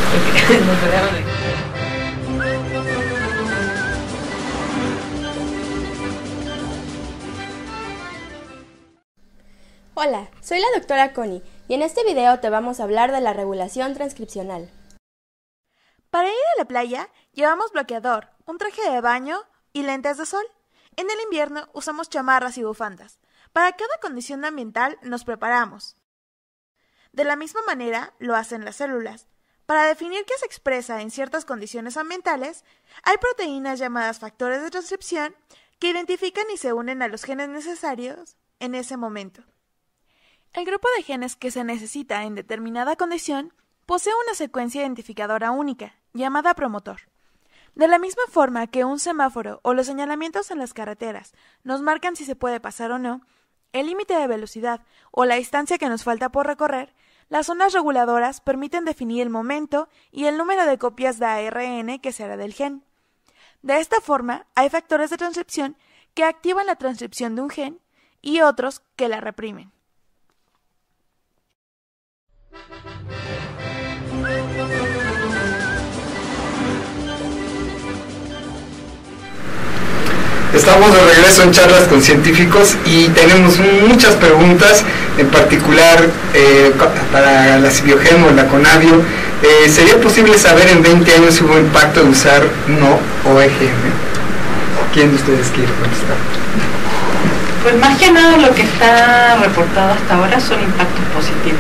Hola, soy la doctora Connie y en este video te vamos a hablar de la regulación transcripcional. Para ir a la playa llevamos bloqueador, un traje de baño y lentes de sol. En el invierno usamos chamarras y bufandas. Para cada condición ambiental nos preparamos. De la misma manera lo hacen las células. Para definir qué se expresa en ciertas condiciones ambientales, hay proteínas llamadas factores de transcripción que identifican y se unen a los genes necesarios en ese momento. El grupo de genes que se necesita en determinada condición posee una secuencia identificadora única, llamada promotor. De la misma forma que un semáforo o los señalamientos en las carreteras nos marcan si se puede pasar o no, el límite de velocidad o la distancia que nos falta por recorrer, las zonas reguladoras permiten definir el momento y el número de copias de A R N que se hará del gen. De esta forma, hay factores de transcripción que activan la transcripción de un gen y otros que la reprimen. Estamos de regreso en Charlas con Científicos y tenemos muchas preguntas, en particular eh, para la Cibiogem o la Conavio. Eh, ¿Sería posible saber en veinte años si hubo impacto de usar no O E G M? ¿Quién de ustedes quiere contestar? Pues más que nada lo que está reportado hasta ahora son impactos positivos.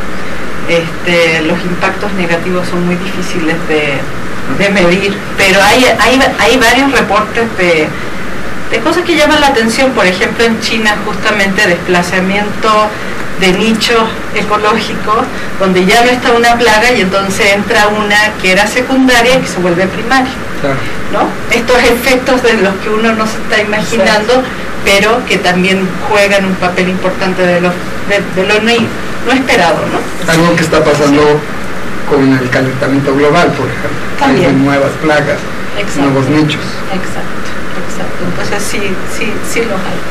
Este, los impactos negativos son muy difíciles de, de medir, pero hay, hay, hay varios reportes de, de cosas que llaman la atención. Por ejemplo, en China, justamente desplazamiento de nichos ecológicos donde ya no está una plaga y entonces entra una que era secundaria y que se vuelve primaria, Claro. ¿no? Estos efectos de los que uno no se está imaginando, exacto, pero que también juegan un papel importante de lo, de, de lo no, no esperado, ¿no? Algo que está pasando sí. con el calentamiento global, por ejemplo. También. Hay nuevas plagas, exacto, nuevos nichos. Exacto, exacto. Entonces sí, sí, sí los hay.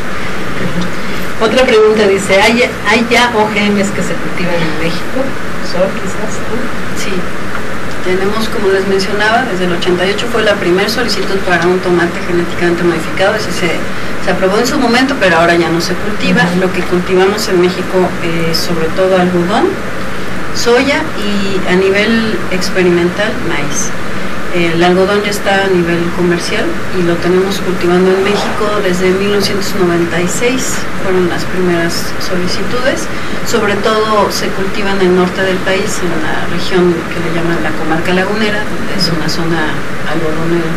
Otra pregunta dice, ¿hay, ¿hay ya O G Ms que se cultivan en México? ¿Son quizás? ¿No? Sí, tenemos, como les mencionaba, desde el ochenta y ocho fue la primera solicitud para un tomate genéticamente modificado. Ese se, se aprobó en su momento, pero ahora ya no se cultiva. Uh-huh. Lo que cultivamos en México es eh, sobre todo algodón, soya y a nivel experimental maíz. El algodón ya está a nivel comercial y lo tenemos cultivando en México desde mil novecientos noventa y seis, fueron las primeras solicitudes. Sobre todo se cultiva en el norte del país, en la región que le llaman la comarca lagunera, donde es una zona algodonera.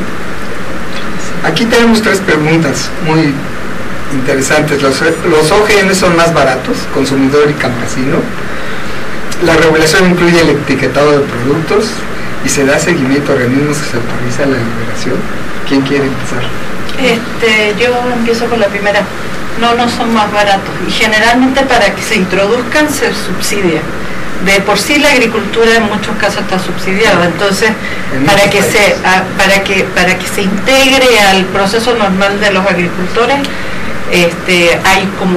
Aquí tenemos tres preguntas muy interesantes. Los, los O G M son más baratos, consumidor y campesino. La regulación incluye el etiquetado de productos y se da seguimiento a organismos que se autoriza la liberación. ¿Quién quiere empezar? Este, yo empiezo con la primera. No, no son más baratos y generalmente para que se introduzcan se subsidia. De por sí la agricultura en muchos casos está subsidiada, entonces para que se a, para que para que se integre al proceso normal de los agricultores, este, hay como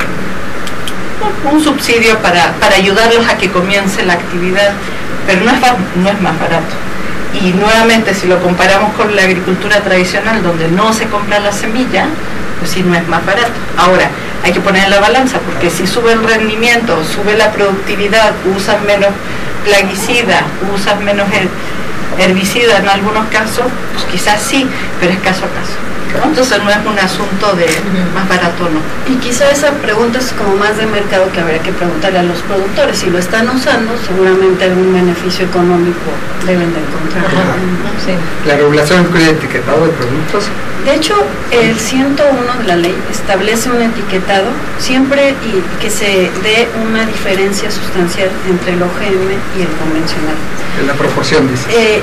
un subsidio para, para ayudarlos a que comience la actividad, pero no es, no es más barato. Y nuevamente, si lo comparamos con la agricultura tradicional, donde no se compra la semilla, pues sí, no es más barato. Ahora, hay que poner en la balanza, porque si sube el rendimiento, sube la productividad, usas menos plaguicida, usas menos herbicida en algunos casos, pues quizás sí, pero es caso a caso, ¿no? Entonces no es un asunto de más barato o no. Y quizá esa pregunta es como más de mercado, que habría que preguntarle a los productores. Si lo están usando, seguramente algún beneficio económico deben de encontrar. Sí. ¿La regulación incluye etiquetado de productos? De hecho, el ciento uno de la ley establece un etiquetado siempre y que se dé una diferencia sustancial entre el O G M y el convencional. En la proporción, dice. Eh,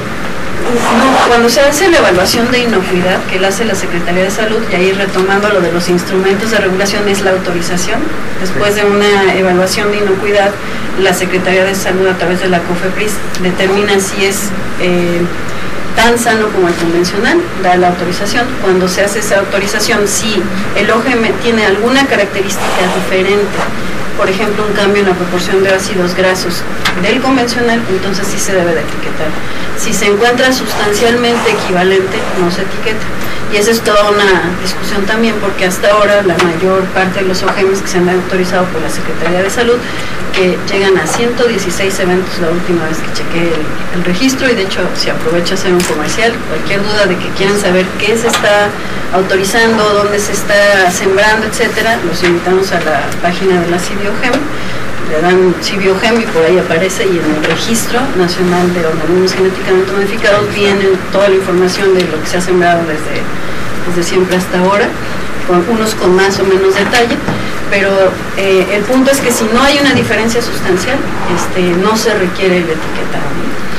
No, cuando se hace la evaluación de inocuidad, que la hace la Secretaría de Salud, y ahí retomando lo de los instrumentos de regulación, es la autorización. Después de una evaluación de inocuidad, la Secretaría de Salud, a través de la COFEPRIS, determina si es eh, tan sano como el convencional, da la autorización. Cuando se hace esa autorización, si el O G M tiene alguna característica diferente, por ejemplo, un cambio en la proporción de ácidos grasos del convencional, entonces sí se debe de etiquetar. Si se encuentra sustancialmente equivalente, no se etiqueta. Y esa es toda una discusión también, porque hasta ahora la mayor parte de los O G Ms que se han autorizado por la Secretaría de Salud, que llegan a ciento dieciséis eventos la última vez que chequé el, el registro, y de hecho, si aprovecho a hacer un comercial, cualquier duda de que quieran saber qué se está autorizando, dónde se está sembrando, etcétera, los invitamos a la página de la Cibiogem, le dan Cibiogem y por ahí aparece, y en el Registro Nacional de Organismos Genéticamente Modificados viene toda la información de lo que se ha sembrado desde, desde siempre hasta ahora, con unos con más o menos detalle, pero eh, el punto es que si no hay una diferencia sustancial, este, no se requiere el etiquetado.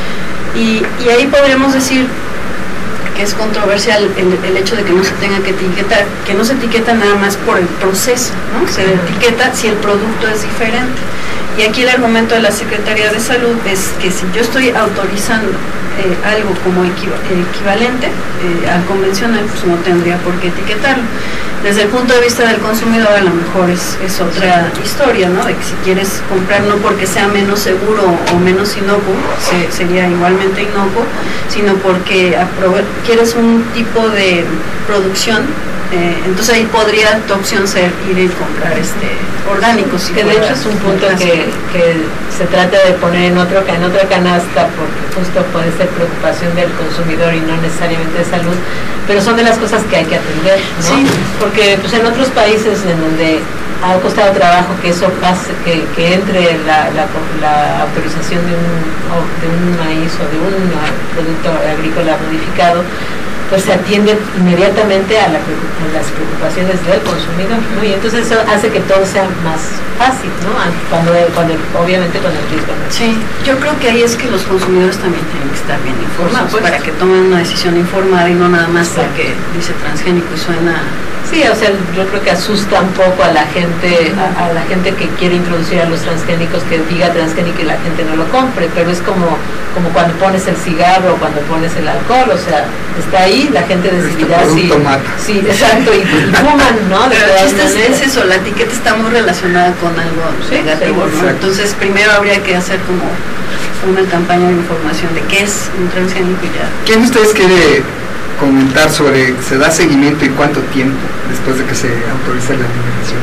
Y, y ahí podríamos decir que es controversial el, el hecho de que no se tenga que etiquetar, que no se etiqueta nada más por el proceso, ¿no? Se etiqueta si el producto es diferente. Y aquí el argumento de la Secretaría de Salud es que si yo estoy autorizando eh, algo como equiva equivalente eh, al convencional, pues no tendría por qué etiquetarlo. Desde el punto de vista del consumidor, a lo mejor es, es otra historia, ¿no? De que si quieres comprar no porque sea menos seguro o menos inocuo, se, sería igualmente inocuo, sino porque quieres un tipo de producción. Eh, entonces ahí podría tu opción ser ir y comprar este orgánicos. Si que de hecho es un punto que, que se trata de poner en otro en otra canasta, porque justo puede ser preocupación del consumidor y no necesariamente de salud, pero son de las cosas que hay que atender, ¿no? Sí. Porque pues en otros países en donde ha costado trabajo que eso pase, que, que entre la, la, la autorización de un, de un maíz o de un producto agrícola modificado, pues se atiende inmediatamente a, la, a las preocupaciones del consumidor, ¿no? Y entonces eso hace que todo sea más fácil, ¿no? Cuando, cuando obviamente con el riesgo, ¿no? Sí, yo creo que ahí es que los consumidores también tienen que estar bien informados pues, para que tomen una decisión informada y no nada más porque dice transgénico y suena... Sí, o sea, yo creo que asusta un poco a la gente, a, a la gente que quiere introducir a los transgénicos, que diga transgénico y la gente no lo compre, pero es como, como cuando pones el cigarro o cuando pones el alcohol, o sea, está ahí, la gente decidirá si... Sí, exacto, y, y fuman, ¿no? De pero el chiste es eso, la etiqueta está muy relacionada con algo ¿sí? negativo, ¿no? Entonces primero habría que hacer como una campaña de información de qué es un transgénico y ya. ¿Quién de ustedes quiere comentar sobre se da seguimiento y cuánto tiempo después de que se autoriza la liberación?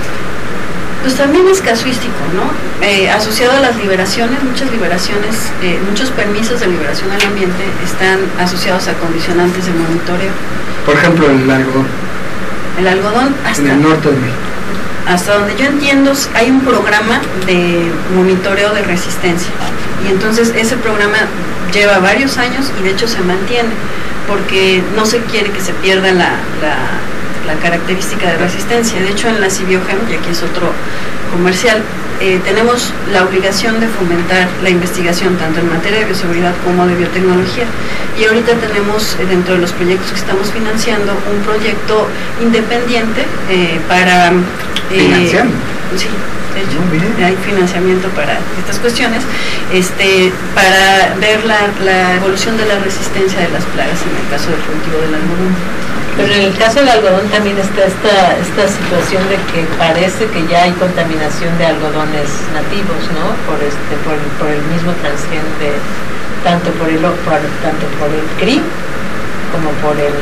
Pues también es casuístico, ¿no? Eh, asociado a las liberaciones, muchas liberaciones, eh, muchos permisos de liberación al ambiente están asociados a condicionantes de monitoreo. Por ejemplo, el algodón. El algodón hasta... En el norte de México. Hasta donde yo entiendo, hay un programa de monitoreo de resistencia. Y entonces ese programa lleva varios años y de hecho se mantiene, porque no se quiere que se pierda la, la, la característica de resistencia. De hecho, en la Cibiogem, y aquí es otro comercial, eh, tenemos la obligación de fomentar la investigación tanto en materia de bioseguridad como de biotecnología. Y ahorita tenemos, eh, dentro de los proyectos que estamos financiando, un proyecto independiente eh, para... Eh, ¿Financiando? Sí. De hecho, hay financiamiento para estas cuestiones, este, para ver la, la evolución de la resistencia de las plagas en el caso del cultivo del algodón. Pero en el caso del algodón también está esta, esta situación de que parece que ya hay contaminación de algodones nativos, ¿no? Por este, por, por el mismo transgen de, tanto por el por, tanto por el C R I como por el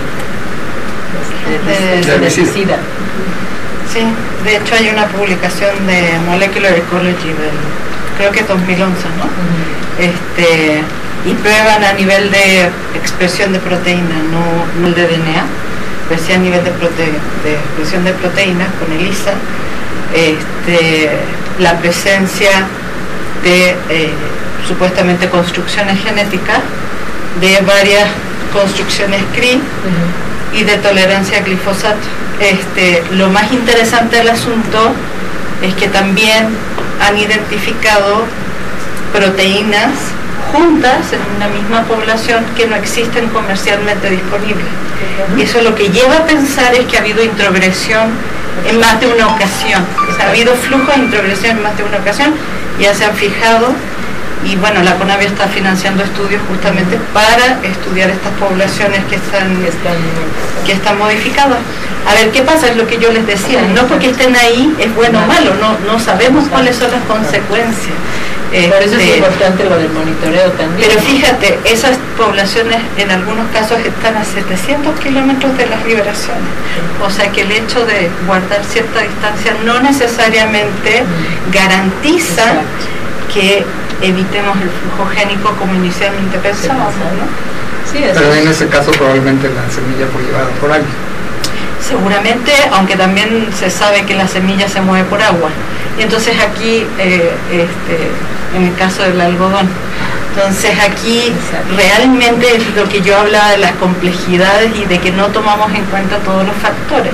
este, de, de, de pesticida. Sí, de hecho hay una publicación de Molecular Ecology del, creo que dos mil once, ¿no? Uh-huh. Este, y prueban a nivel de expresión de proteína, no, no el de D N A, pero sí a nivel de, prote, de expresión de proteínas con ELISA, este, la presencia de eh, supuestamente construcciones genéticas de varias construcciones C R I uh-huh. y de tolerancia a glifosato. Este, lo más interesante del asunto es que también han identificado proteínas juntas en una misma población que no existen comercialmente disponibles. Uh-huh. Y eso lo que lleva a pensar es que ha habido introgresión en más de una ocasión. O sea, ha habido flujo de introgresión en más de una ocasión, ya se han fijado. Y bueno, la CONAVIO está financiando estudios justamente para estudiar estas poblaciones que están, que están, que están modificadas. A ver, ¿qué pasa? Es lo que yo les decía, no porque estén ahí es bueno o malo, no, no sabemos cuáles son las consecuencias. Por eso es importante lo del monitoreo también. Pero fíjate, esas poblaciones en algunos casos están a setecientos kilómetros de las liberaciones. O sea que el hecho de guardar cierta distancia no necesariamente garantiza Exacto. que evitemos el flujo génico como inicialmente pensábamos, ¿no? Sí, pero en ese caso probablemente la semilla fue llevada por alguien. Seguramente, aunque también se sabe que la semilla se mueve por agua. Y entonces aquí, eh, este, en el caso del algodón, entonces aquí realmente es lo que yo hablaba de las complejidades y de que no tomamos en cuenta todos los factores.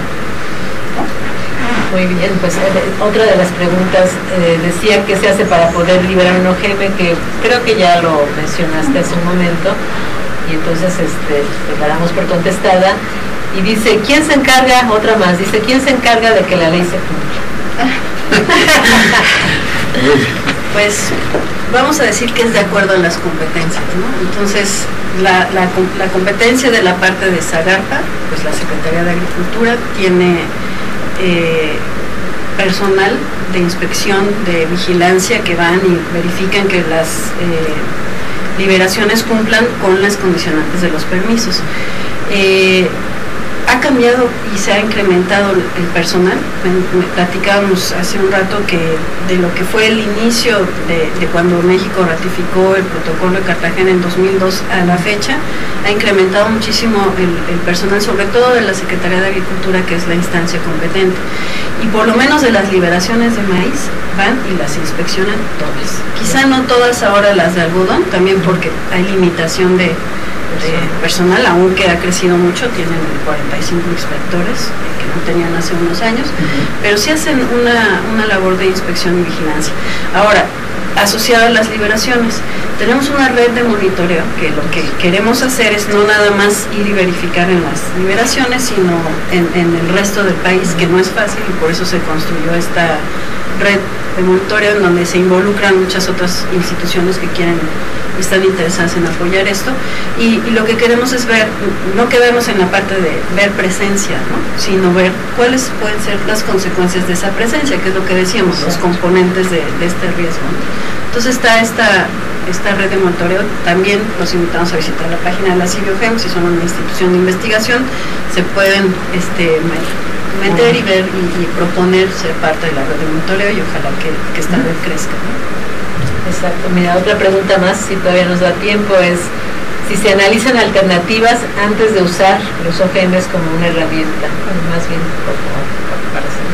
Muy bien, pues eh, otra de las preguntas eh, decía qué se hace para poder liberar un O G M, que creo que ya lo mencionaste hace un momento, y entonces este, pues la damos por contestada. Y dice, ¿quién se encarga? Otra más, dice, ¿quién se encarga de que la ley se cumpla? Pues vamos a decir que es de acuerdo a las competencias, ¿no? Entonces, la, la, la competencia de la parte de Zagarpa, pues la Secretaría de Agricultura tiene eh, personal de inspección, de vigilancia, que van y verifican que las eh, liberaciones cumplan con las condicionantes de los permisos. Eh, ha cambiado y se ha incrementado el personal. Me, me platicábamos hace un rato que de lo que fue el inicio de, de cuando México ratificó el protocolo de Cartagena en dos mil dos a la fecha, ha incrementado muchísimo el, el personal, sobre todo de la Secretaría de Agricultura, que es la instancia competente, y por lo menos de las liberaciones de maíz van y las inspeccionan todas, quizá no todas ahora las de algodón, también porque hay limitación de de personal, aunque ha crecido mucho, tienen cuarenta y cinco inspectores eh, que no tenían hace unos años, uh-huh. pero sí hacen una, una labor de inspección y vigilancia. Ahora, asociado a las liberaciones, tenemos una red de monitoreo, que lo que queremos hacer es no nada más ir y verificar en las liberaciones, sino en, en el resto del país, que no es fácil, y por eso se construyó esta red de monitoreo en donde se involucran muchas otras instituciones que quieren, están interesadas en apoyar esto, y, y lo que queremos es ver, no quedarnos en la parte de ver presencia, ¿no? Sino ver cuáles pueden ser las consecuencias de esa presencia, que es lo que decíamos, los componentes de, de este riesgo, ¿no? Entonces está esta, esta red de monitoreo. También los invitamos a visitar la página de la CIBIOGEM, si son una institución de investigación, se pueden este, meter y ver y, y proponer ser parte de la red de monitoreo, y ojalá que, que esta red crezca, ¿no? Exacto. Mira, otra pregunta más, si todavía nos da tiempo, es si se analizan alternativas antes de usar los O G Ms como una herramienta. Bueno, más bien, por favor, para hacer.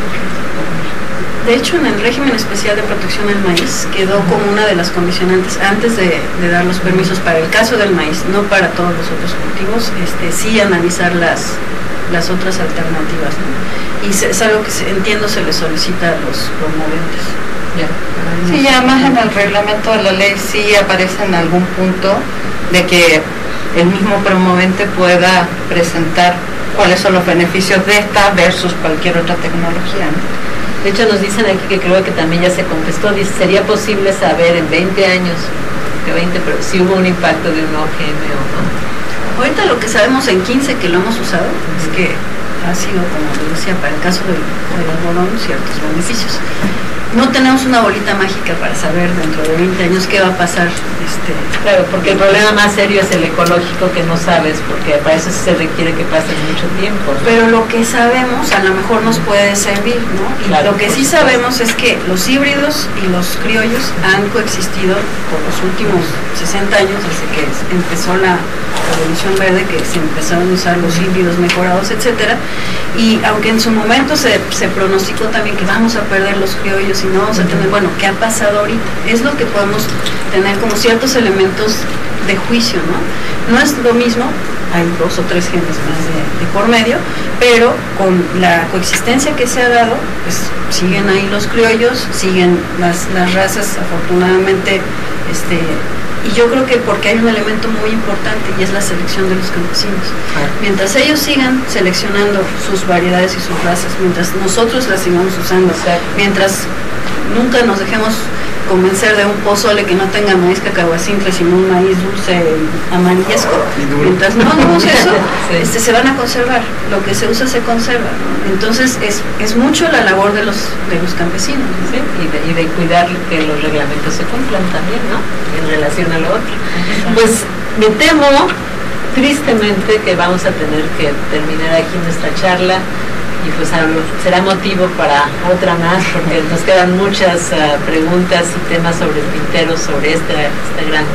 De hecho, en el régimen especial de protección del maíz quedó como una de las condicionantes antes de, de dar los permisos para el caso del maíz, no para todos los otros cultivos, este, sí analizar las, las otras alternativas, ¿no? Y se, es algo que se, entiendo se le solicita a los promoventes. Ya. Sí, y además en el reglamento de la ley sí aparece en algún punto de que el mismo promovente pueda presentar cuáles son los beneficios de esta versus cualquier otra tecnología, ¿no? De hecho, nos dicen aquí que creo que también ya se contestó, dice, sería posible saber en veinte años, que veinte, pero si hubo un impacto de un O G M o no. Ahorita lo que sabemos en quince que lo hemos usado es que ha sido, como decía, para el caso del, del algodón, ciertos beneficios. No tenemos una bolita mágica para saber dentro de veinte años qué va a pasar. Este, claro, porque el problema más serio es el ecológico, que no sabes, porque para eso se requiere que pase mucho tiempo, ¿no? Pero lo que sabemos a lo mejor nos puede servir, ¿no? Y claro, lo que sí supuesto. sabemos es que los híbridos y los criollos han coexistido por los últimos sesenta años, desde que empezó la Revolución Verde, que se empezaron a usar los híbridos mejorados, etcétera. Y aunque en su momento se, se pronosticó también que vamos a perder los criollos y no vamos a tener, bueno, ¿qué ha pasado ahorita? Es lo que podemos tener como ciertos elementos de juicio, ¿no? No es lo mismo, hay dos o tres genes más de, de por medio, pero con la coexistencia que se ha dado, pues siguen ahí los criollos, siguen las, las razas, afortunadamente, este... Y yo creo que porque hay un elemento muy importante, y es la selección de los campesinos. Mientras ellos sigan seleccionando sus variedades y sus razas, mientras nosotros las sigamos usando, mientras nunca nos dejemos convencer de un pozole que no tenga maíz cacahuacintle, sino un maíz dulce amarillesco, mientras no hagamos eso, sí. este, se van a conservar, lo que se usa se conserva, ¿no? Entonces es, es mucho la labor de los de los campesinos, ¿no? Sí, y, de, y de cuidar que los reglamentos se cumplan también, ¿no? En relación a lo otro. Pues me temo tristemente que vamos a tener que terminar aquí nuestra charla, y pues será motivo para otra más, porque nos quedan muchas uh, preguntas y temas sobre el tintero, sobre esta, esta gran,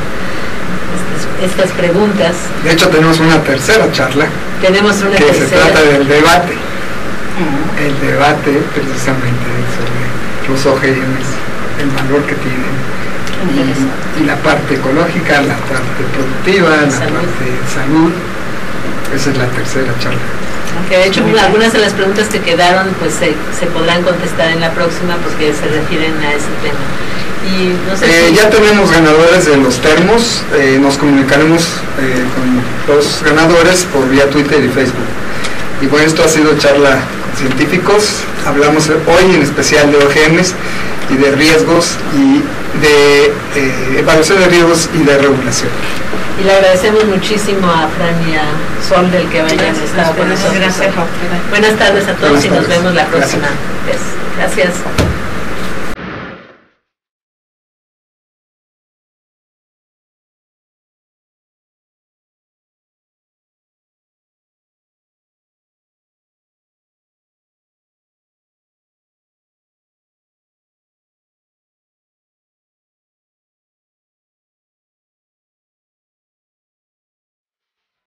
estas, estas preguntas. De hecho tenemos una tercera charla, tenemos una que tercera. se trata del debate, uh-huh. el debate precisamente sobre los O G Ms, el valor que tienen, y, y la parte ecológica, la parte productiva, la salud. parte de salud. Esa es la tercera charla. Que de hecho algunas de las preguntas que quedaron pues se, se podrán contestar en la próxima, porque se refieren a ese tema. Y no sé eh, si... ya tenemos ganadores de los termos, eh, nos comunicaremos eh, con los ganadores por vía Twitter y Facebook. Y bueno, esto ha sido Charla con Científicos. Hablamos hoy en especial de O G Ms y de riesgos y de eh, evaluación de riesgos y de regulación. Y le agradecemos muchísimo a Fran y a Sol del que vayan a estar con nosotros. Gracias. Buenas tardes a todos. Buenas y nos tardes. vemos la próxima vez. Gracias.